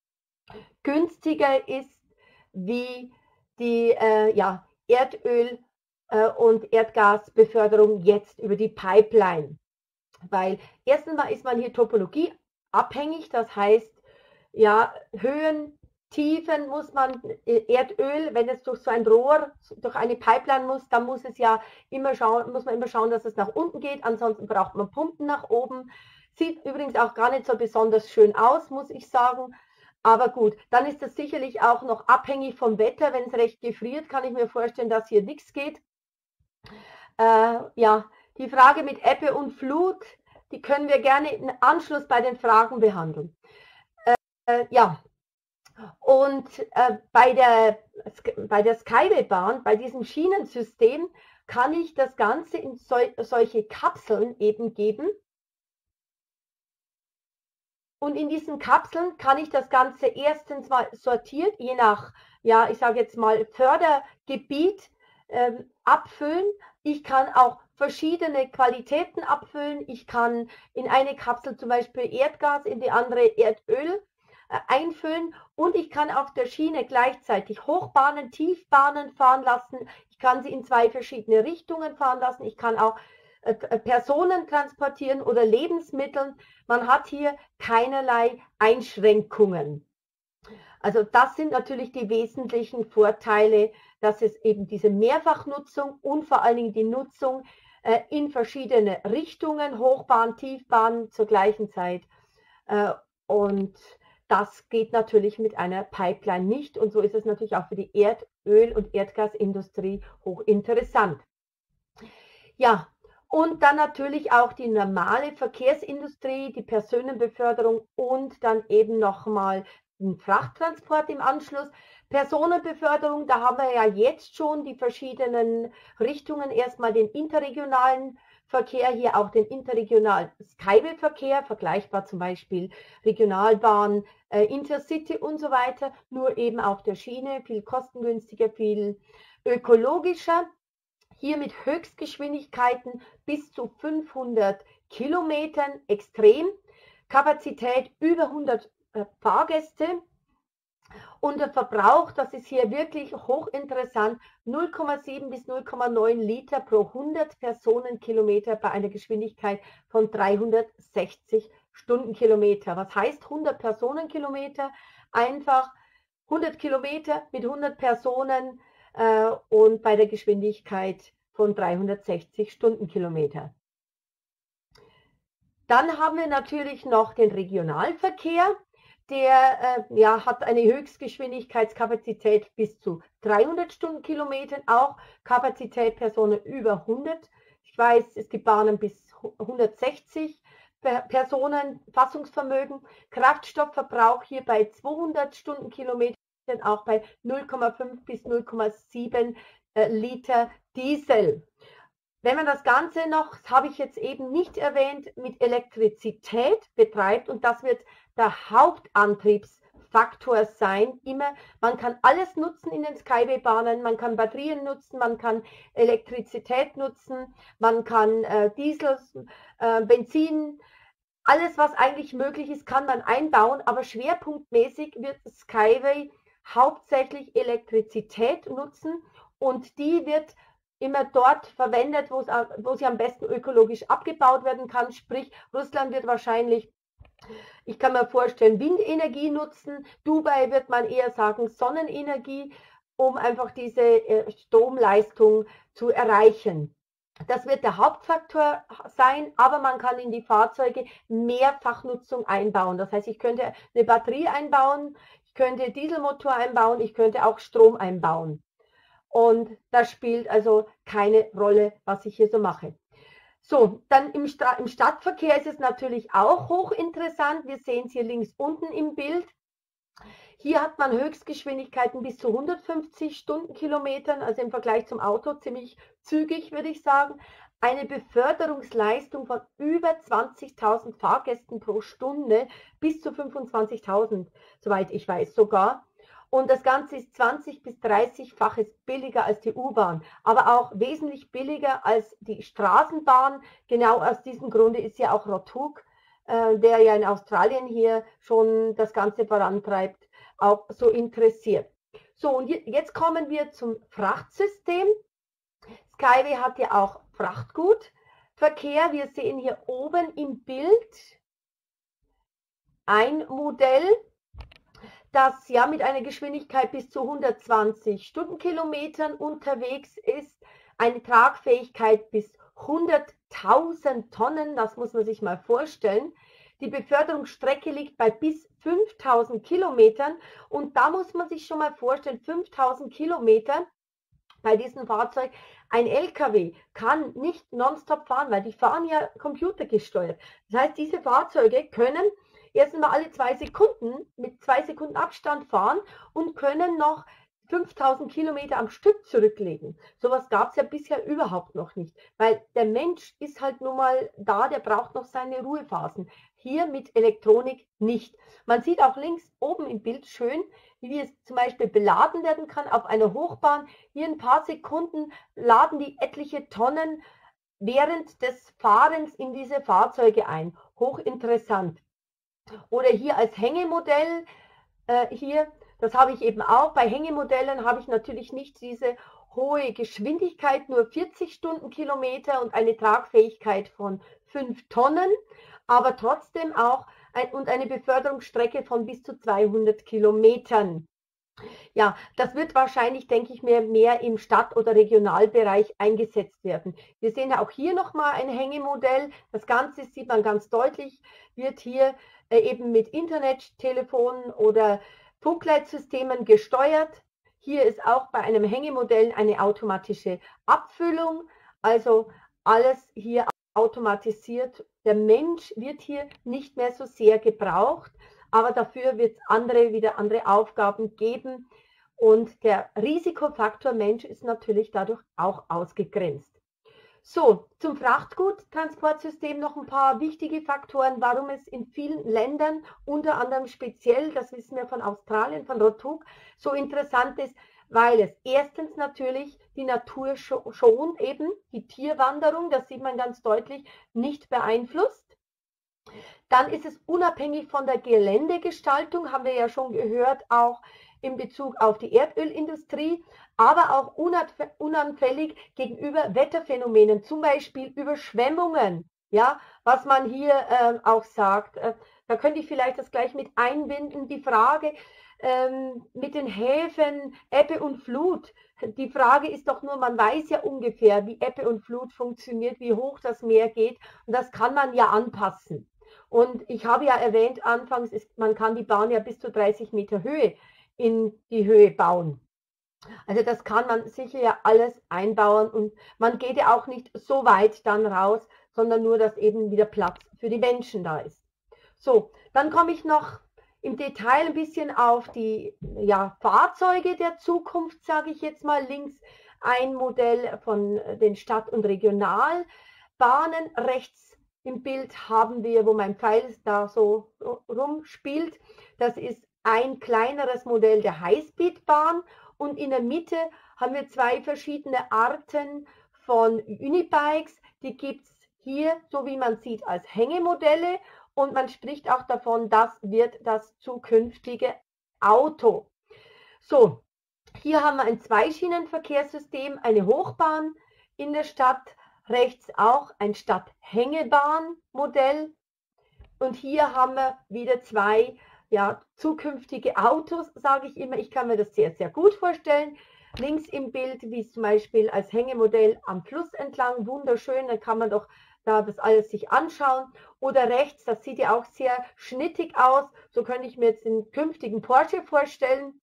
günstiger ist wie die äh, ja, Erdöl- und Erdgasbeförderung jetzt über die Pipeline. Weil erstens mal ist man hier topologieabhängig, das heißt, ja, Höhen, Tiefen muss man, Erdöl, wenn es durch so ein Rohr, durch eine Pipeline muss, dann muss es ja immer schauen, muss man immer schauen, dass es nach unten geht, ansonsten braucht man Pumpen nach oben. Sieht übrigens auch gar nicht so besonders schön aus, muss ich sagen. Aber gut, dann ist das sicherlich auch noch abhängig vom Wetter. Wenn es recht gefriert, kann ich mir vorstellen, dass hier nichts geht. Äh, ja, die Frage mit Ebbe und Flut, die können wir gerne im Anschluss bei den Fragen behandeln. Äh, ja, und äh, bei der, bei der Skyway-Bahn, bei diesem Schienensystem, kann ich das Ganze in sol solche Kapseln eben geben. Und in diesen Kapseln kann ich das Ganze erstens mal sortiert, je nach, ja, ich sage jetzt mal Fördergebiet, ähm, abfüllen. Ich kann auch verschiedene Qualitäten abfüllen. Ich kann in eine Kapsel zum Beispiel Erdgas, in die andere Erdöl äh, einfüllen und ich kann auf der Schiene gleichzeitig Hochbahnen, Tiefbahnen fahren lassen. Ich kann sie in zwei verschiedene Richtungen fahren lassen. Ich kann auch äh, Personen transportieren oder Lebensmittel. Man hat hier keinerlei Einschränkungen. Also das sind natürlich die wesentlichen Vorteile, dass es eben diese Mehrfachnutzung und vor allen Dingen die Nutzung äh, in verschiedene Richtungen, Hochbahn, Tiefbahn zur gleichen Zeit. Äh, und das geht natürlich mit einer Pipeline nicht. Und so ist es natürlich auch für die Erdöl- und Erdgasindustrie hochinteressant. Ja, und dann natürlich auch die normale Verkehrsindustrie, die Personenbeförderung und dann eben nochmal den Frachttransport im Anschluss. Personenbeförderung, da haben wir ja jetzt schon die verschiedenen Richtungen. Erstmal den interregionalen Verkehr, hier auch den interregionalen Skyway-Verkehr, vergleichbar zum Beispiel Regionalbahn, äh, Intercity und so weiter, nur eben auf der Schiene, viel kostengünstiger, viel ökologischer. Hier mit Höchstgeschwindigkeiten bis zu fünfhundert Kilometern extrem, Kapazität über hundert äh, Fahrgäste und der Verbrauch, das ist hier wirklich hochinteressant, null Komma sieben bis null Komma neun Liter pro hundert Personenkilometer bei einer Geschwindigkeit von dreihundertsechzig Stundenkilometer. Was heißt hundert Personenkilometer? Einfach hundert Kilometer mit hundert Personen äh, und bei der Geschwindigkeit von dreihundertsechzig Stundenkilometer. Dann haben wir natürlich noch den Regionalverkehr. Der äh, ja, hat eine Höchstgeschwindigkeitskapazität bis zu dreihundert Stundenkilometern, auch Kapazität Personen über hundert. Ich weiß, es gibt Bahnen bis hundertsechzig Personen Fassungsvermögen. Kraftstoffverbrauch hier bei zweihundert Stundenkilometern, auch bei null Komma fünf bis null Komma sieben äh, Liter Diesel. Wenn man das Ganze noch, das habe ich jetzt eben nicht erwähnt, mit Elektrizität betreibt, und das wird der Hauptantriebsfaktor sein, immer, man kann alles nutzen in den Skyway-Bahnen, man kann Batterien nutzen, man kann Elektrizität nutzen, man kann äh, Diesel, äh, Benzin, alles was eigentlich möglich ist, kann man einbauen, aber schwerpunktmäßig wird Skyway hauptsächlich Elektrizität nutzen und die wird immer dort verwendet, wo, es, wo sie am besten ökologisch abgebaut werden kann. Sprich, Russland wird wahrscheinlich, ich kann mir vorstellen, Windenergie nutzen. Dubai wird man eher sagen Sonnenenergie, um einfach diese Stromleistung zu erreichen. Das wird der Hauptfaktor sein, aber man kann in die Fahrzeuge Mehrfachnutzung einbauen. Das heißt, ich könnte eine Batterie einbauen, ich könnte Dieselmotor einbauen, ich könnte auch Strom einbauen. Und das spielt also keine Rolle, was ich hier so mache. So, dann im, Sta- im Stadtverkehr ist es natürlich auch hochinteressant. Wir sehen es hier links unten im Bild. Hier hat man Höchstgeschwindigkeiten bis zu hundertfünfzig Stundenkilometern, also im Vergleich zum Auto ziemlich zügig, würde ich sagen. Eine Beförderungsleistung von über zwanzigtausend Fahrgästen pro Stunde, bis zu fünfundzwanzigtausend, soweit ich weiß sogar. Und das Ganze ist zwanzig bis dreißig-faches billiger als die U-Bahn, aber auch wesentlich billiger als die Straßenbahn. Genau aus diesem Grunde ist ja auch Rothuk, äh, der ja in Australien hier schon das Ganze vorantreibt, auch so interessiert. So, und jetzt kommen wir zum Frachtsystem. Skyway hat ja auch Frachtgutverkehr. Wir sehen hier oben im Bild ein Modell, das ja mit einer Geschwindigkeit bis zu hundertzwanzig Stundenkilometern unterwegs ist, eine Tragfähigkeit bis hunderttausend Tonnen, das muss man sich mal vorstellen. Die Beförderungsstrecke liegt bei bis fünftausend Kilometern und da muss man sich schon mal vorstellen, fünftausend Kilometer bei diesem Fahrzeug. Ein L K W kann nicht nonstop fahren, weil die fahren ja computergesteuert. Das heißt, diese Fahrzeuge können erst einmal alle zwei Sekunden mit zwei Sekunden Abstand fahren und können noch fünftausend Kilometer am Stück zurücklegen. Sowas gab es ja bisher überhaupt noch nicht, weil der Mensch ist halt nun mal da, der braucht noch seine Ruhephasen. Hier mit Elektronik nicht. Man sieht auch links oben im Bild schön, wie es zum Beispiel beladen werden kann auf einer Hochbahn. Hier in ein paar Sekunden laden die etliche Tonnen während des Fahrens in diese Fahrzeuge ein. Hochinteressant. Oder hier als Hängemodell, äh, hier das habe ich eben auch. Bei Hängemodellen habe ich natürlich nicht diese hohe Geschwindigkeit, nur vierzig Stundenkilometer und eine Tragfähigkeit von fünf Tonnen, aber trotzdem auch ein, und eine Beförderungsstrecke von bis zu zweihundert Kilometern. Ja, das wird wahrscheinlich, denke ich mir, mehr im Stadt- oder Regionalbereich eingesetzt werden. Wir sehen auch hier nochmal ein Hängemodell. Das Ganze sieht man ganz deutlich, wird hier äh, eben mit Internettelefonen oder Funkleitsystemen gesteuert. Hier ist auch bei einem Hängemodell eine automatische Abfüllung, also alles hier automatisiert. Der Mensch wird hier nicht mehr so sehr gebraucht, aber dafür wird es andere, wieder andere Aufgaben geben und der Risikofaktor Mensch ist natürlich dadurch auch ausgegrenzt. So, zum Frachtguttransportsystem noch ein paar wichtige Faktoren, warum es in vielen Ländern, unter anderem speziell, das wissen wir von Australien, von Rotuk, so interessant ist, weil es erstens natürlich die Natur schont, eben die Tierwanderung, das sieht man ganz deutlich, nicht beeinflusst. Dann ist es unabhängig von der Geländegestaltung, haben wir ja schon gehört, auch in Bezug auf die Erdölindustrie, aber auch unanfällig gegenüber Wetterphänomenen, zum Beispiel Überschwemmungen, ja, was man hier äh, auch sagt. Äh, da könnte ich vielleicht das gleich mit einbinden, die Frage ähm, mit den Häfen, Ebbe und Flut. Die Frage ist doch nur, man weiß ja ungefähr, wie Ebbe und Flut funktioniert, wie hoch das Meer geht und das kann man ja anpassen. Und ich habe ja erwähnt, anfangs, ist, man kann die Bahn ja bis zu dreißig Meter Höhe in die Höhe bauen. Also das kann man sicher ja alles einbauen und man geht ja auch nicht so weit dann raus, sondern nur, dass eben wieder Platz für die Menschen da ist. So, dann komme ich noch im Detail ein bisschen auf die ja, Fahrzeuge der Zukunft, sage ich jetzt mal. Links ein Modell von den Stadt- und Regionalbahnen, rechts im Bild haben wir, wo mein Pfeil da so rumspielt, das ist ein kleineres Modell der Highspeedbahn und in der Mitte haben wir zwei verschiedene Arten von Unibikes. Die gibt es hier, so wie man sieht, als Hängemodelle und man spricht auch davon, das wird das zukünftige Auto. So, hier haben wir ein Zweischienenverkehrssystem, eine Hochbahn in der Stadt, rechts auch ein Stadthängebahnmodell und hier haben wir wieder zwei ja, zukünftige Autos, sage ich immer. Ich kann mir das sehr, sehr gut vorstellen. Links im Bild, wie es zum Beispiel als Hängemodell am Fluss entlang, wunderschön, dann kann man doch da das alles sich anschauen. Oder rechts, das sieht ja auch sehr schnittig aus, so könnte ich mir jetzt den künftigen Porsche vorstellen.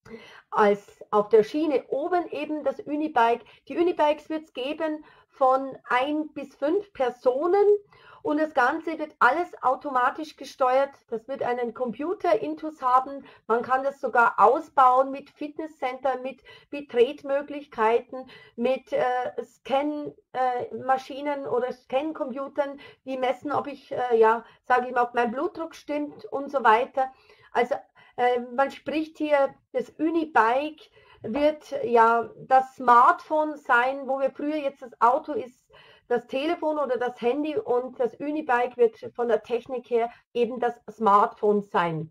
Als auf der Schiene oben eben das Unibike. Die Unibikes wird es geben von ein bis fünf Personen und das Ganze wird alles automatisch gesteuert. Das wird einen Computer-Intus haben. Man kann das sogar ausbauen mit Fitnesscenter, mit Betretmöglichkeiten, mit äh, Scan-Maschinen äh, oder Scan-Computern, die messen, ob ich, äh, ja, sage ich mal, ob mein Blutdruck stimmt und so weiter. Also äh, man spricht hier, das Unibike wird ja das Smartphone sein, wo wir früher jetzt das Auto ist, das Telefon oder das Handy und das Unibike wird von der Technik her eben das Smartphone sein.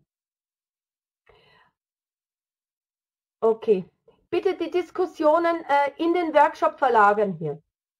Okay, bitte die Diskussionen äh, in den Workshop verlagern hier.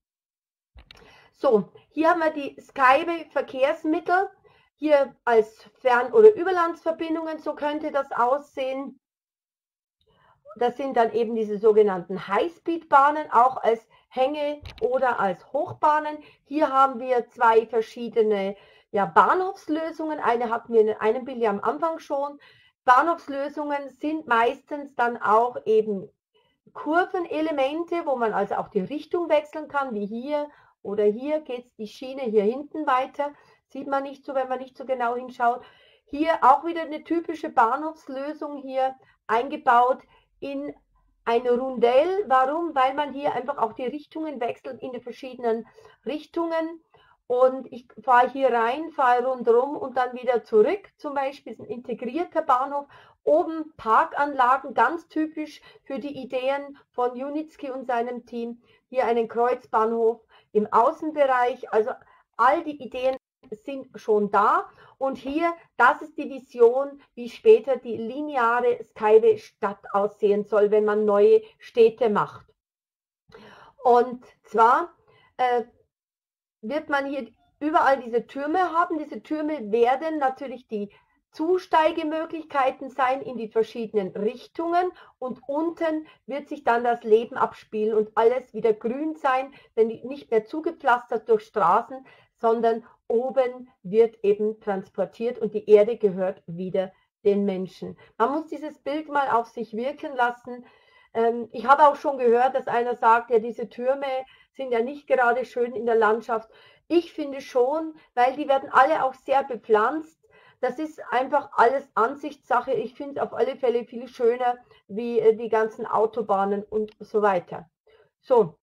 So, hier haben wir die Skyway-Verkehrsmittel, hier als Fern- oder Überlandsverbindungen, so könnte das aussehen. Das sind dann eben diese sogenannten Highspeedbahnen, auch als Hänge- oder als Hochbahnen. Hier haben wir zwei verschiedene ja, Bahnhofslösungen. Eine hatten wir in einem Bild am Anfang schon. Bahnhofslösungen sind meistens dann auch eben Kurvenelemente, wo man also auch die Richtung wechseln kann, wie hier oder hier geht die Schiene hier hinten weiter. Sieht man nicht so, wenn man nicht so genau hinschaut. Hier auch wieder eine typische Bahnhofslösung hier eingebaut in ein Rundell. Warum? Weil man hier einfach auch die Richtungen wechselt in die verschiedenen Richtungen. Und ich fahre hier rein, fahre rundherum und dann wieder zurück. Zum Beispiel ist ein integrierter Bahnhof. Oben Parkanlagen, ganz typisch für die Ideen von Junitski und seinem Team. Hier einen Kreuzbahnhof im Außenbereich. Also all die Ideen sind schon da. Und hier, das ist die Vision, wie später die lineare Skyway-Stadt aussehen soll, wenn man neue Städte macht. Und zwar äh, wird man hier überall diese Türme haben. Diese Türme werden natürlich die Zusteigemöglichkeiten sein in die verschiedenen Richtungen und unten wird sich dann das Leben abspielen und alles wieder grün sein, denn nicht mehr zugepflastert durch Straßen, sondern oben wird eben transportiert und die Erde gehört wieder den Menschen. Man muss dieses Bild mal auf sich wirken lassen. Ich habe auch schon gehört, dass einer sagt, ja, diese Türme sind ja nicht gerade schön in der Landschaft. Ich finde schon, weil die werden alle auch sehr bepflanzt. Das ist einfach alles Ansichtssache. Ich finde es auf alle Fälle viel schöner wie die ganzen Autobahnen und so weiter. So.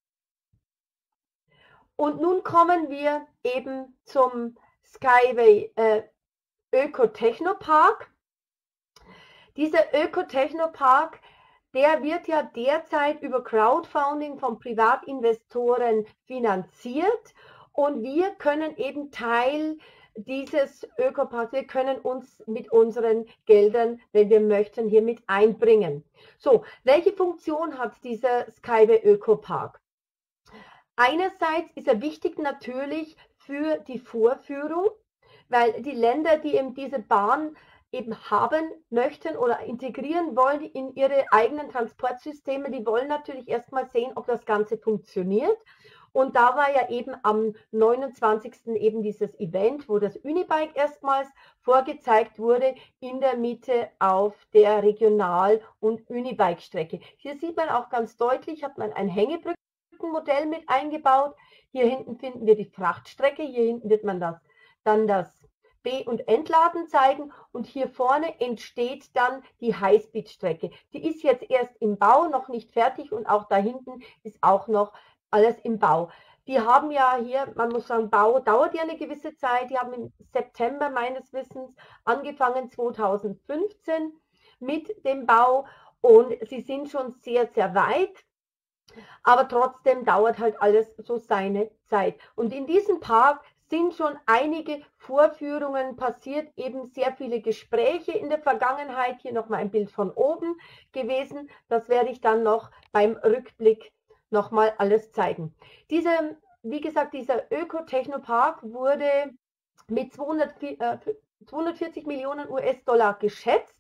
Und nun kommen wir eben zum Skyway äh, Öko-Technopark. Dieser Öko-Technopark, der wird ja derzeit über Crowdfunding von Privatinvestoren finanziert und wir können eben Teil dieses Ökoparks, wir können uns mit unseren Geldern, wenn wir möchten, hier mit einbringen. So, welche Funktion hat dieser Skyway Ökopark? Einerseits ist er wichtig natürlich für die Vorführung, weil die Länder, die eben diese Bahn eben haben möchten oder integrieren wollen in ihre eigenen Transportsysteme, die wollen natürlich erstmal sehen, ob das Ganze funktioniert. Und da war ja eben am neunundzwanzigsten eben dieses Event, wo das Unibike erstmals vorgezeigt wurde, in der Mitte auf der Regional- und Unibike-Strecke. Hier sieht man auch ganz deutlich, hat man ein Hängebrückenmodell mit eingebaut. Hier hinten finden wir die Frachtstrecke, hier hinten wird man das, dann das B- und Entladen zeigen und hier vorne entsteht dann die Highspeed-Strecke. Die ist jetzt erst im Bau, noch nicht fertig und auch da hinten ist auch noch alles im Bau. Die haben ja hier, man muss sagen, Bau dauert ja eine gewisse Zeit. Die haben im September meines Wissens angefangen, zweitausendfünfzehn mit dem Bau und sie sind schon sehr, sehr weit. Aber trotzdem dauert halt alles so seine Zeit. Und in diesem Park sind schon einige Vorführungen passiert, eben sehr viele Gespräche in der Vergangenheit. Hier nochmal ein Bild von oben gewesen. Das werde ich dann noch beim Rückblick nochmal alles zeigen. Diese, wie gesagt, dieser Öko-Technopark wurde mit zweihundertvierzig Millionen U S-Dollar geschätzt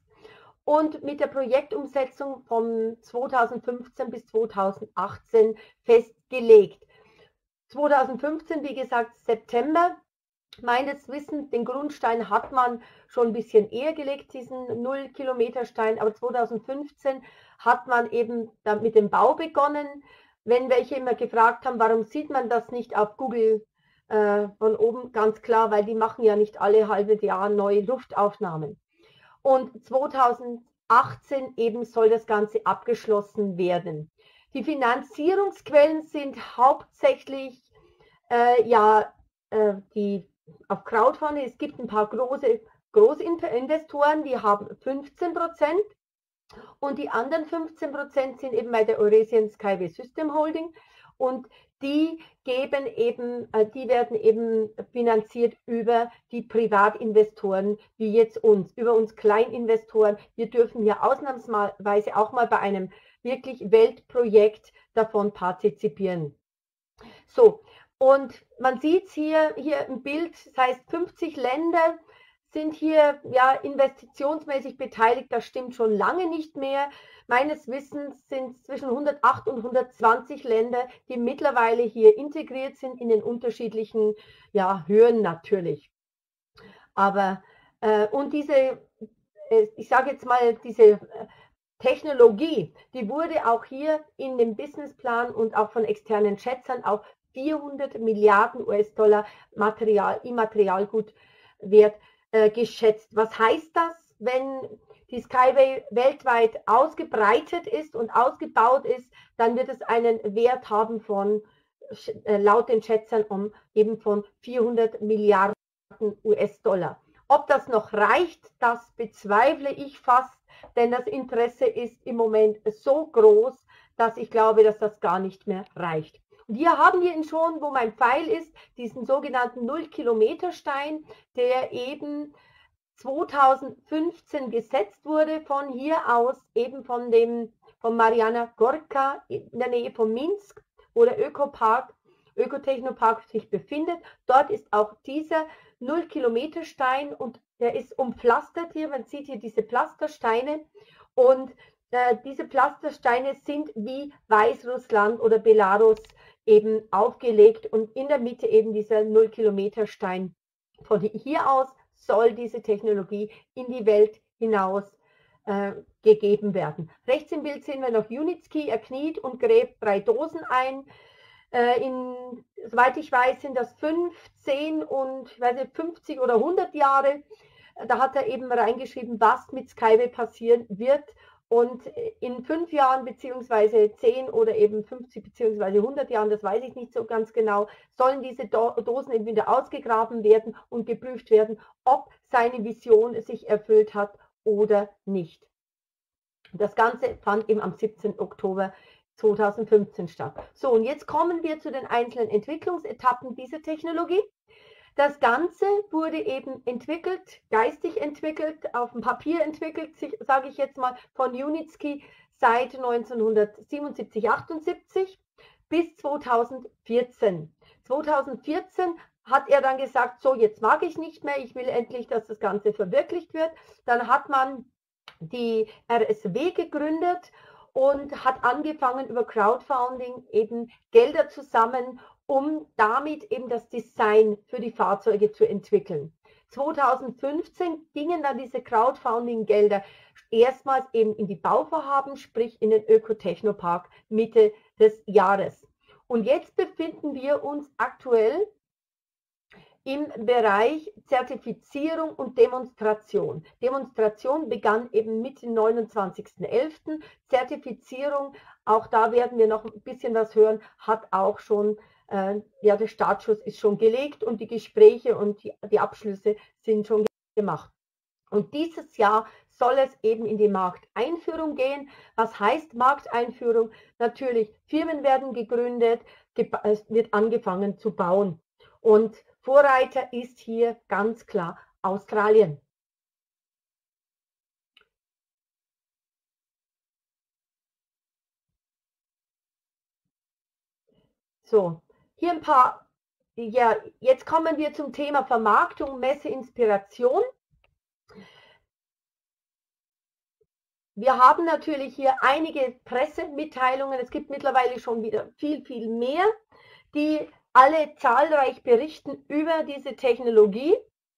und mit der Projektumsetzung von zweitausendfünfzehn bis zweitausendachtzehn festgelegt. zweitausendfünfzehn, wie gesagt, September. Meines Wissens, den Grundstein hat man schon ein bisschen eher gelegt, diesen Null-Kilometer-Stein, aber zweitausendfünfzehn hat man eben mit dem Bau begonnen. Wenn welche immer gefragt haben, warum sieht man das nicht auf Google äh, von oben, ganz klar, weil die machen ja nicht alle halbe Jahr neue Luftaufnahmen. Und zweitausendachtzehn eben soll das Ganze abgeschlossen werden. Die Finanzierungsquellen sind hauptsächlich äh, ja, äh, die auf Crowdfunding. Es gibt ein paar große Großinvestoren, die haben fünfzehn Prozent und die anderen fünfzehn Prozent sind eben bei der Eurasian Skyway System Holding und die geben eben, äh, die werden eben finanziert über die Privatinvestoren wie jetzt uns, über uns Kleininvestoren. Wir dürfen hier ausnahmsweise auch mal bei einem wirklich Weltprojekt davon partizipieren. So, und man sieht hier, hier im Bild, das heißt fünfzig Länder sind hier ja investitionsmäßig beteiligt, das stimmt schon lange nicht mehr. Meines Wissens sind es zwischen hundertacht und hundertzwanzig Länder, die mittlerweile hier integriert sind in den unterschiedlichen ja, Höhen natürlich. Aber, äh, und diese, äh, ich sage jetzt mal, diese äh, Technologie, die wurde auch hier in dem Businessplan und auch von externen Schätzern auf vierhundert Milliarden U S-Dollar Material, Immaterialgutwert äh, geschätzt. Was heißt das, wenn die Skyway weltweit ausgebreitet ist und ausgebaut ist, dann wird es einen Wert haben von, äh, laut den Schätzern, um eben von vierhundert Milliarden U S-Dollar. Ob das noch reicht, das bezweifle ich fast, denn das Interesse ist im Moment so groß, dass ich glaube, dass das gar nicht mehr reicht. Und hier haben wir ihn schon, wo mein Pfeil ist, diesen sogenannten Null-Kilometer-Stein, der eben zweitausendfünfzehn gesetzt wurde, von hier aus eben von dem von Mariana Gorka in der Nähe von Minsk, wo der Ökopark, Ökotechnopark sich befindet. Dort ist auch dieser Null-Kilometer-Stein und der ist umpflastert hier. Man sieht hier diese Pflastersteine und äh, diese Pflastersteine sind wie Weißrussland oder Belarus eben aufgelegt und in der Mitte eben dieser Null-Kilometer-Stein. Von hier aus soll diese Technologie in die Welt hinaus äh, gegeben werden. Rechts im Bild sehen wir noch Junitski, er kniet und gräbt drei Dosen ein. Äh, in, soweit ich weiß, sind das fünf, zehn und ich weiß nicht, fünfzig oder hundert Jahre. Da hat er eben reingeschrieben, was mit Skyway passieren wird. Und in fünf Jahren beziehungsweise zehn oder eben fünfzig beziehungsweise hundert Jahren, das weiß ich nicht so ganz genau, sollen diese Dosen eben wieder ausgegraben werden und geprüft werden, ob seine Vision sich erfüllt hat oder nicht. Das Ganze fand eben am siebzehnten Oktober zweitausendfünfzehn statt. So, und jetzt kommen wir zu den einzelnen Entwicklungsetappen dieser Technologie. Das Ganze wurde eben entwickelt, geistig entwickelt, auf dem Papier entwickelt, sage ich jetzt mal, von Junitski seit neunzehnhundertsiebenundsiebzig, achtundsiebzig bis zweitausendvierzehn. zweitausendvierzehn hat er dann gesagt, so jetzt mag ich nicht mehr, ich will endlich, dass das Ganze verwirklicht wird. Dann hat man die R S W gegründet und hat angefangen über Crowdfunding eben Gelder zu sammeln, um damit eben das Design für die Fahrzeuge zu entwickeln. zweitausendfünfzehn gingen dann diese Crowdfunding-Gelder erstmals eben in die Bauvorhaben, sprich in den Ökotechnopark Mitte des Jahres. Und jetzt befinden wir uns aktuell im Bereich Zertifizierung und Demonstration. Demonstration begann eben mit dem neunundzwanzigsten elften Zertifizierung, auch da werden wir noch ein bisschen was hören, hat auch schon, äh, ja, der Startschuss ist schon gelegt und die Gespräche und die, die Abschlüsse sind schon gemacht. Und dieses Jahr soll es eben in die Markteinführung gehen. Was heißt Markteinführung? Natürlich, Firmen werden gegründet, es wird angefangen zu bauen. Und Vorreiter ist hier ganz klar Australien. So, hier ein paar, ja, jetzt kommen wir zum Thema Vermarktung, Messe, Inspiration. Wir haben natürlich hier einige Pressemitteilungen, es gibt mittlerweile schon wieder viel, viel mehr, die alle zahlreich berichten über diese Technologie.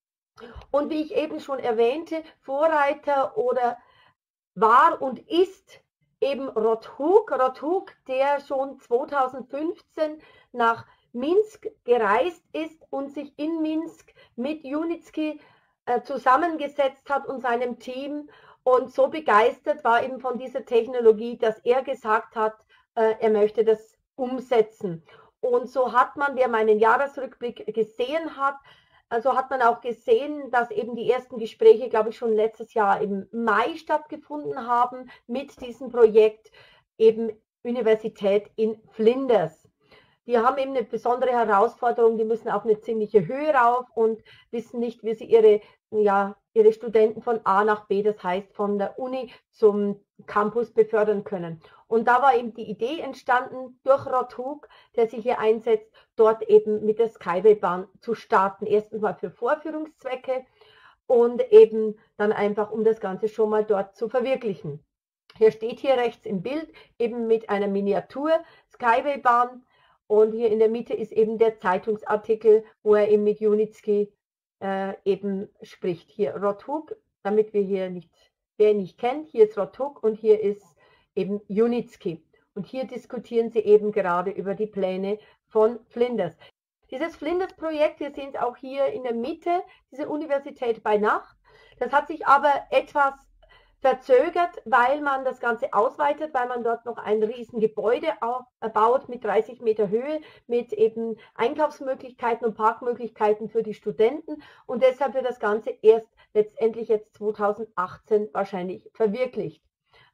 Und wie ich eben schon erwähnte, Vorreiter oder war und ist eben Rothuk. Rothuk, der schon zweitausendfünfzehn nach Minsk gereist ist und sich in Minsk mit Junitski äh, zusammengesetzt hat und seinem Team und so begeistert war eben von dieser Technologie, dass er gesagt hat, äh, er möchte das umsetzen. Und so hat man, wer meinen Jahresrückblick gesehen hat, also hat man auch gesehen, dass eben die ersten Gespräche, glaube ich, schon letztes Jahr im Mai stattgefunden haben mit diesem Projekt eben Universität in Flinders. Die haben eben eine besondere Herausforderung, die müssen auf eine ziemliche Höhe rauf und wissen nicht, wie sie ihre, ja, ihre Studenten von A nach B, das heißt von der Uni zum Campus befördern können. Und da war eben die Idee entstanden durch Rothuk, der sich hier einsetzt, dort eben mit der Skyway-Bahn zu starten. Erstens mal für Vorführungszwecke und eben dann einfach, um das Ganze schon mal dort zu verwirklichen. Hier steht hier rechts im Bild eben mit einer Miniatur Skyway-Bahn und hier in der Mitte ist eben der Zeitungsartikel, wo er eben mit Junitski äh, eben spricht. Hier Rothuk, damit wir hier nicht, wer ihn nicht kennt, hier ist Rothuk und hier ist eben Junitski. Und hier diskutieren sie eben gerade über die Pläne von Flinders. Dieses Flinders-Projekt, wir sehen es auch hier in der Mitte, diese Universität bei Nacht, das hat sich aber etwas verzögert, weil man das Ganze ausweitet, weil man dort noch ein riesen Gebäude baut mit dreißig Meter Höhe, mit eben Einkaufsmöglichkeiten und Parkmöglichkeiten für die Studenten und deshalb wird das Ganze erst letztendlich jetzt zweitausendachtzehn wahrscheinlich verwirklicht.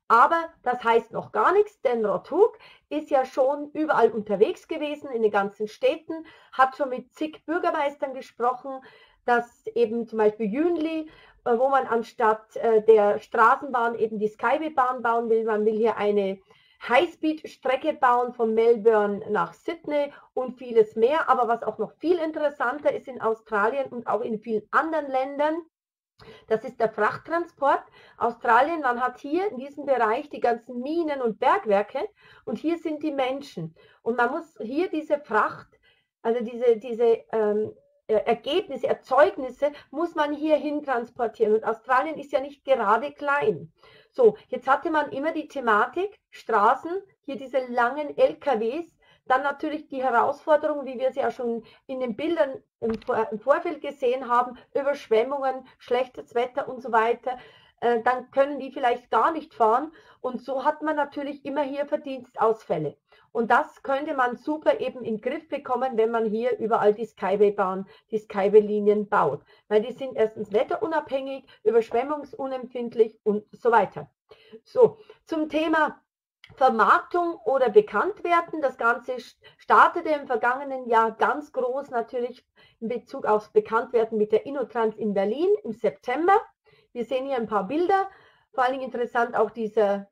Aber das heißt noch gar nichts, denn Rothug ist ja schon überall unterwegs gewesen, in den ganzen Städten, hat schon mit zig Bürgermeistern gesprochen, dass eben zum Beispiel Jünli, wo man anstatt der Straßenbahn eben die Skyway-Bahn bauen will, man will hier eine Highspeed-Strecke bauen von Melbourne nach Sydney und vieles mehr. Aber was auch noch viel interessanter ist in Australien und auch in vielen anderen Ländern, das ist der Frachttransport. Australien, man hat hier in diesem Bereich die ganzen Minen und Bergwerke und hier sind die Menschen. Und man muss hier diese Fracht, also diese, diese ähm, Ergebnisse, Erzeugnisse, muss man hier hin transportieren. Und Australien ist ja nicht gerade klein. So, jetzt hatte man immer die Thematik, Straßen, hier diese langen L K Ws, dann natürlich die Herausforderung, wie wir sie ja schon in den Bildern im, Vor im Vorfeld gesehen haben, Überschwemmungen, schlechtes Wetter und so weiter, äh, dann können die vielleicht gar nicht fahren und so hat man natürlich immer hier Verdienstausfälle. Und das könnte man super eben in den Griff bekommen, wenn man hier überall die Skyway-Bahn, die Skyway-Linien baut. Weil die sind erstens wetterunabhängig, überschwemmungsunempfindlich und so weiter. So, zum Thema Vermarktung oder Bekanntwerden. Das Ganze startete im vergangenen Jahr ganz groß natürlich in Bezug aufs Bekanntwerden mit der InnoTrans in Berlin im September. Wir sehen hier ein paar Bilder, vor allen Dingen interessant auch dieser,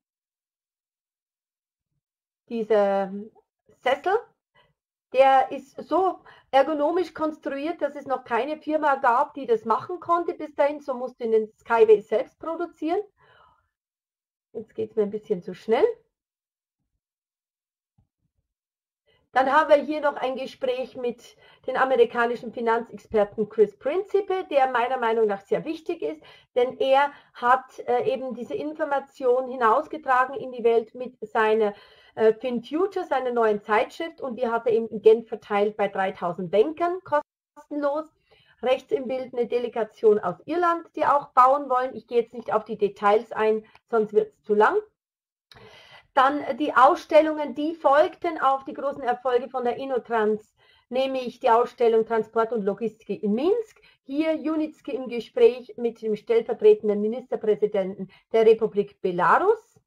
dieser Sessel. Der ist so ergonomisch konstruiert, dass es noch keine Firma gab, die das machen konnte bis dahin. So musste in den Skyway selbst produzieren. Jetzt geht es mir ein bisschen zu schnell. Dann haben wir hier noch ein Gespräch mit dem amerikanischen Finanzexperten Chris Principe, der meiner Meinung nach sehr wichtig ist, denn er hat äh, eben diese Information hinausgetragen in die Welt mit seiner äh, FinFuture, seiner neuen Zeitschrift, und die hat er eben in Genf verteilt bei dreitausend Bankern kostenlos. Rechts im Bild eine Delegation aus Irland, die auch bauen wollen. Ich gehe jetzt nicht auf die Details ein, sonst wird es zu lang. Dann die Ausstellungen, die folgten auf die großen Erfolge von der InnoTrans, nämlich die Ausstellung Transport und Logistik in Minsk. Hier Junitski im Gespräch mit dem stellvertretenden Ministerpräsidenten der Republik Belarus.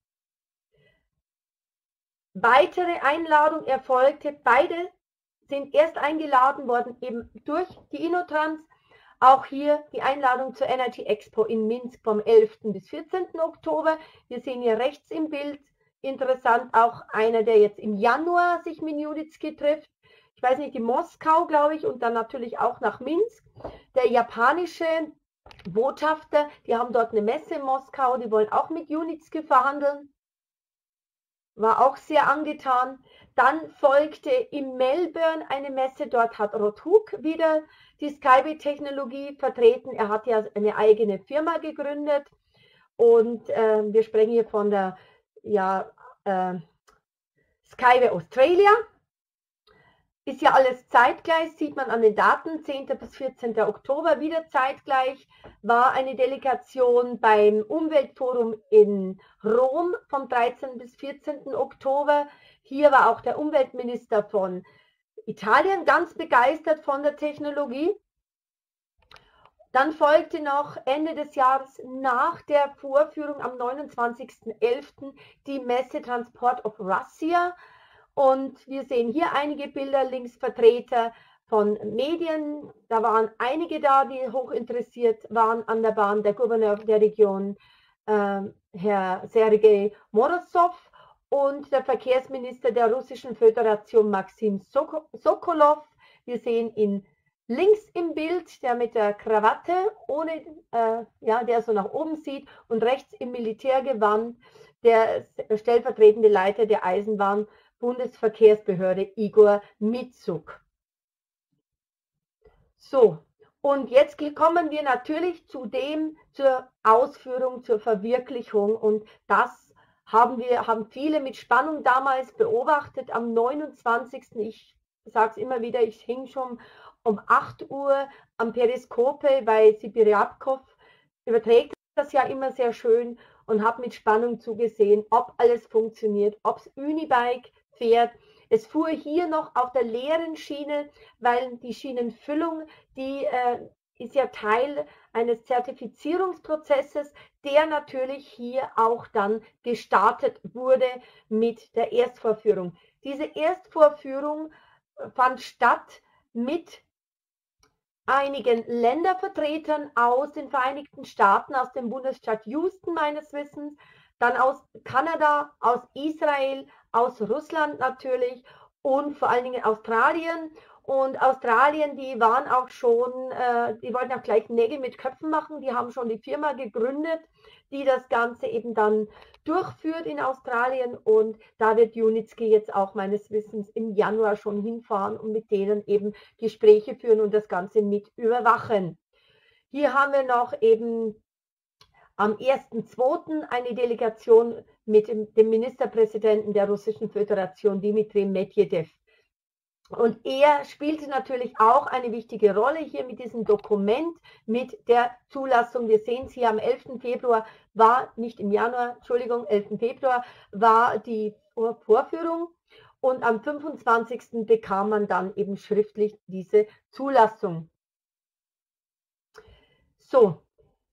Weitere Einladung erfolgte, beide sind erst eingeladen worden eben durch die InnoTrans. Auch hier die Einladung zur Energy Expo in Minsk vom elften bis vierzehnten Oktober. Wir sehen hier rechts im Bild. Interessant auch einer, der jetzt im Januar sich mit Junitski trifft. Ich weiß nicht, in Moskau, glaube ich, und dann natürlich auch nach Minsk. Der japanische Botschafter, die haben dort eine Messe in Moskau, die wollen auch mit Junitski verhandeln. War auch sehr angetan. Dann folgte in Melbourne eine Messe, dort hat Rothug wieder die Skyway-Technologie vertreten. Er hat ja eine eigene Firma gegründet und äh, wir sprechen hier von der ja, äh, Skyway Australia. Ist ja alles zeitgleich, sieht man an den Daten, zehnten bis vierzehnten Oktober, wieder zeitgleich, war eine Delegation beim Umweltforum in Rom vom dreizehnten bis vierzehnten Oktober. Hier war auch der Umweltminister von Italien ganz begeistert von der Technologie. Dann folgte noch Ende des Jahres nach der Vorführung am neunundzwanzigsten elften die Messe Transport of Russia. Und wir sehen hier einige Bilder, links Vertreter von Medien. Da waren einige da, die hoch interessiert waren an der Bahn. Der Gouverneur der Region, äh, Herr Sergei Morozov, und der Verkehrsminister der Russischen Föderation, Maxim Sokolov. Wir sehen ihn links im Bild, der mit der Krawatte, ohne, äh, ja, der so nach oben sieht, und rechts im Militärgewand der stellvertretende Leiter der Eisenbahn-Bundesverkehrsbehörde, Igor Mitsuk. So, und jetzt kommen wir natürlich zu dem, zur Ausführung, zur Verwirklichung, und das haben wir, haben viele mit Spannung damals beobachtet. Am neunundzwanzigsten Ich sage es immer wieder, ich hing schon um acht Uhr am Periskope, weil Sibiryabkov überträgt das ja immer sehr schön, und habe mit Spannung zugesehen, ob alles funktioniert, ob das Unibike fährt. Es fuhr hier noch auf der leeren Schiene, weil die Schienenfüllung, die äh, ist ja Teil eines Zertifizierungsprozesses, der natürlich hier auch dann gestartet wurde mit der Erstvorführung. Diese Erstvorführung fand statt mit einigen Ländervertretern aus den Vereinigten Staaten, aus dem Bundesstaat Houston meines Wissens, dann aus Kanada, aus Israel, aus Russland natürlich und vor allen Dingen Australien. Und Australien, die waren auch schon, äh, die wollten auch gleich Nägel mit Köpfen machen, die haben schon die Firma gegründet, die das Ganze eben dann durchführt in Australien, und da wird Unitzki jetzt auch meines Wissens im Januar schon hinfahren und mit denen eben Gespräche führen und das Ganze mit überwachen. Hier haben wir noch eben am ersten zweiten eine Delegation mit dem, dem Ministerpräsidenten der Russischen Föderation, Dmitri Medvedev. Und er spielte natürlich auch eine wichtige Rolle hier mit diesem Dokument, mit der Zulassung. Wir sehen es hier am elften Februar, war nicht im Januar, Entschuldigung, elften Februar war die Vorführung, und am fünfundzwanzigsten bekam man dann eben schriftlich diese Zulassung. So,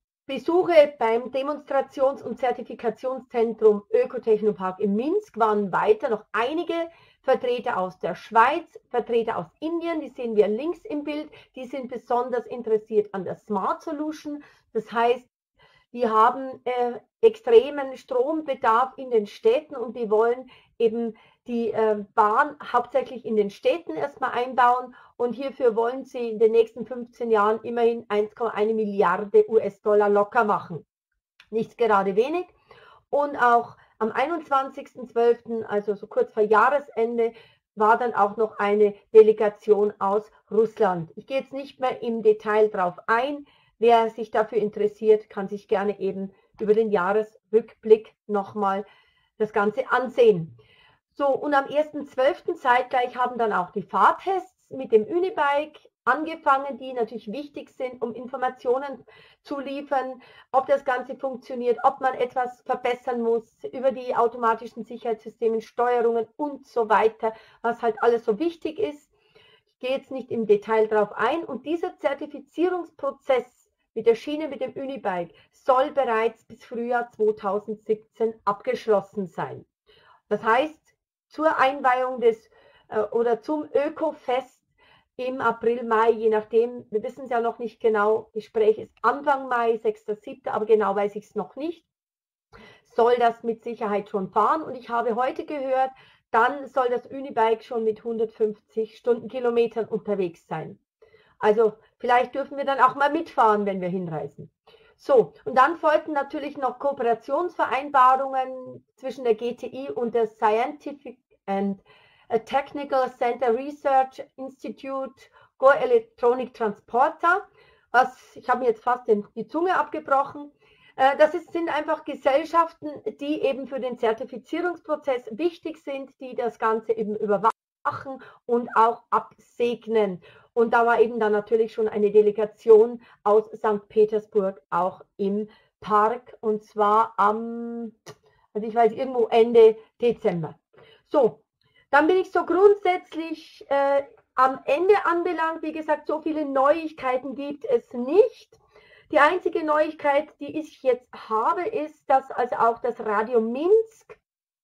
Besuche beim Demonstrations- und Zertifikationszentrum Ökotechnopark in Minsk waren weiter noch einige Vertreter aus der Schweiz, Vertreter aus Indien, die sehen wir links im Bild, die sind besonders interessiert an der Smart Solution, das heißt, die haben äh, extremen Strombedarf in den Städten und die wollen eben die äh, Bahn hauptsächlich in den Städten erstmal einbauen, und hierfür wollen sie in den nächsten fünfzehn Jahren immerhin eins Komma eins Milliarde U S-Dollar locker machen. Nicht gerade wenig. Und auch am einundzwanzigsten zwölften, also so kurz vor Jahresende, war dann auch noch eine Delegation aus Russland. Ich gehe jetzt nicht mehr im Detail drauf ein. Wer sich dafür interessiert, kann sich gerne eben über den Jahresrückblick nochmal das Ganze ansehen. So, und am ersten zwölften zeitgleich haben dann auch die Fahrtests mit dem Unibike angefangen, die natürlich wichtig sind, um Informationen zu liefern, ob das Ganze funktioniert, ob man etwas verbessern muss über die automatischen Sicherheitssysteme, Steuerungen und so weiter, was halt alles so wichtig ist. Ich gehe jetzt nicht im Detail darauf ein, und dieser Zertifizierungsprozess mit der Schiene, mit dem Unibike, soll bereits bis Frühjahr zweitausendsiebzehn abgeschlossen sein. Das heißt, zur Einweihung des äh, oder zum Öko-Fest im April, Mai, je nachdem, wir wissen es ja noch nicht genau, Gespräch ist Anfang Mai, sechster siebter, aber genau weiß ich es noch nicht, soll das mit Sicherheit schon fahren, und ich habe heute gehört, dann soll das Unibike schon mit hundertfünfzig Stundenkilometern unterwegs sein. Also vielleicht dürfen wir dann auch mal mitfahren, wenn wir hinreisen. So, und dann folgten natürlich noch Kooperationsvereinbarungen zwischen der G T I und der Scientific and Technical Center Research Institute Go Electronic Transporter, was, ich habe mir jetzt fast den, die Zunge abgebrochen. Das ist, sind einfach Gesellschaften, die eben für den Zertifizierungsprozess wichtig sind, die das Ganze eben überwachen und auch absegnen. Und da war eben dann natürlich schon eine Delegation aus Sankt Petersburg auch im Park, und zwar am, also ich weiß, irgendwo Ende Dezember. So, dann bin ich so grundsätzlich äh, am Ende anbelangt. Wie gesagt, so viele Neuigkeiten gibt es nicht. Die einzige Neuigkeit, die ich jetzt habe, ist, dass also auch das Radio Minsk,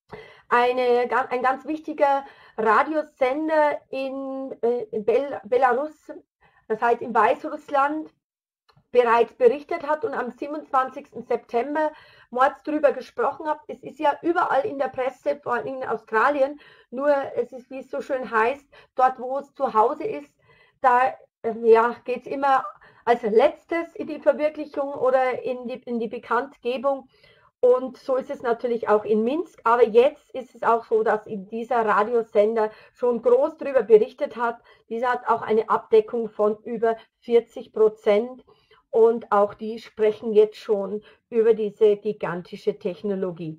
eine, ein ganz wichtiger Radiosender in, äh, in Bel Belarus, das heißt in Weißrussland, bereits berichtet hat und am siebenundzwanzigsten September mords drüber gesprochen hat. Es ist ja überall in der Presse, vor allem in Australien, nur es ist, wie es so schön heißt, dort wo es zu Hause ist, da äh, ja, geht es immer als letztes in die Verwirklichung oder in die, in die Bekanntgebung. Und so ist es natürlich auch in Minsk. Aber jetzt ist es auch so, dass in dieser Radiosender schon groß darüber berichtet hat. Dieser hat auch eine Abdeckung von über vierzig Prozent. Und auch die sprechen jetzt schon über diese gigantische Technologie.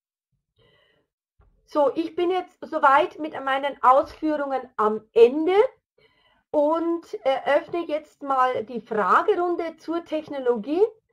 So, ich bin jetzt soweit mit meinen Ausführungen am Ende und eröffne jetzt mal die Fragerunde zur Technologie.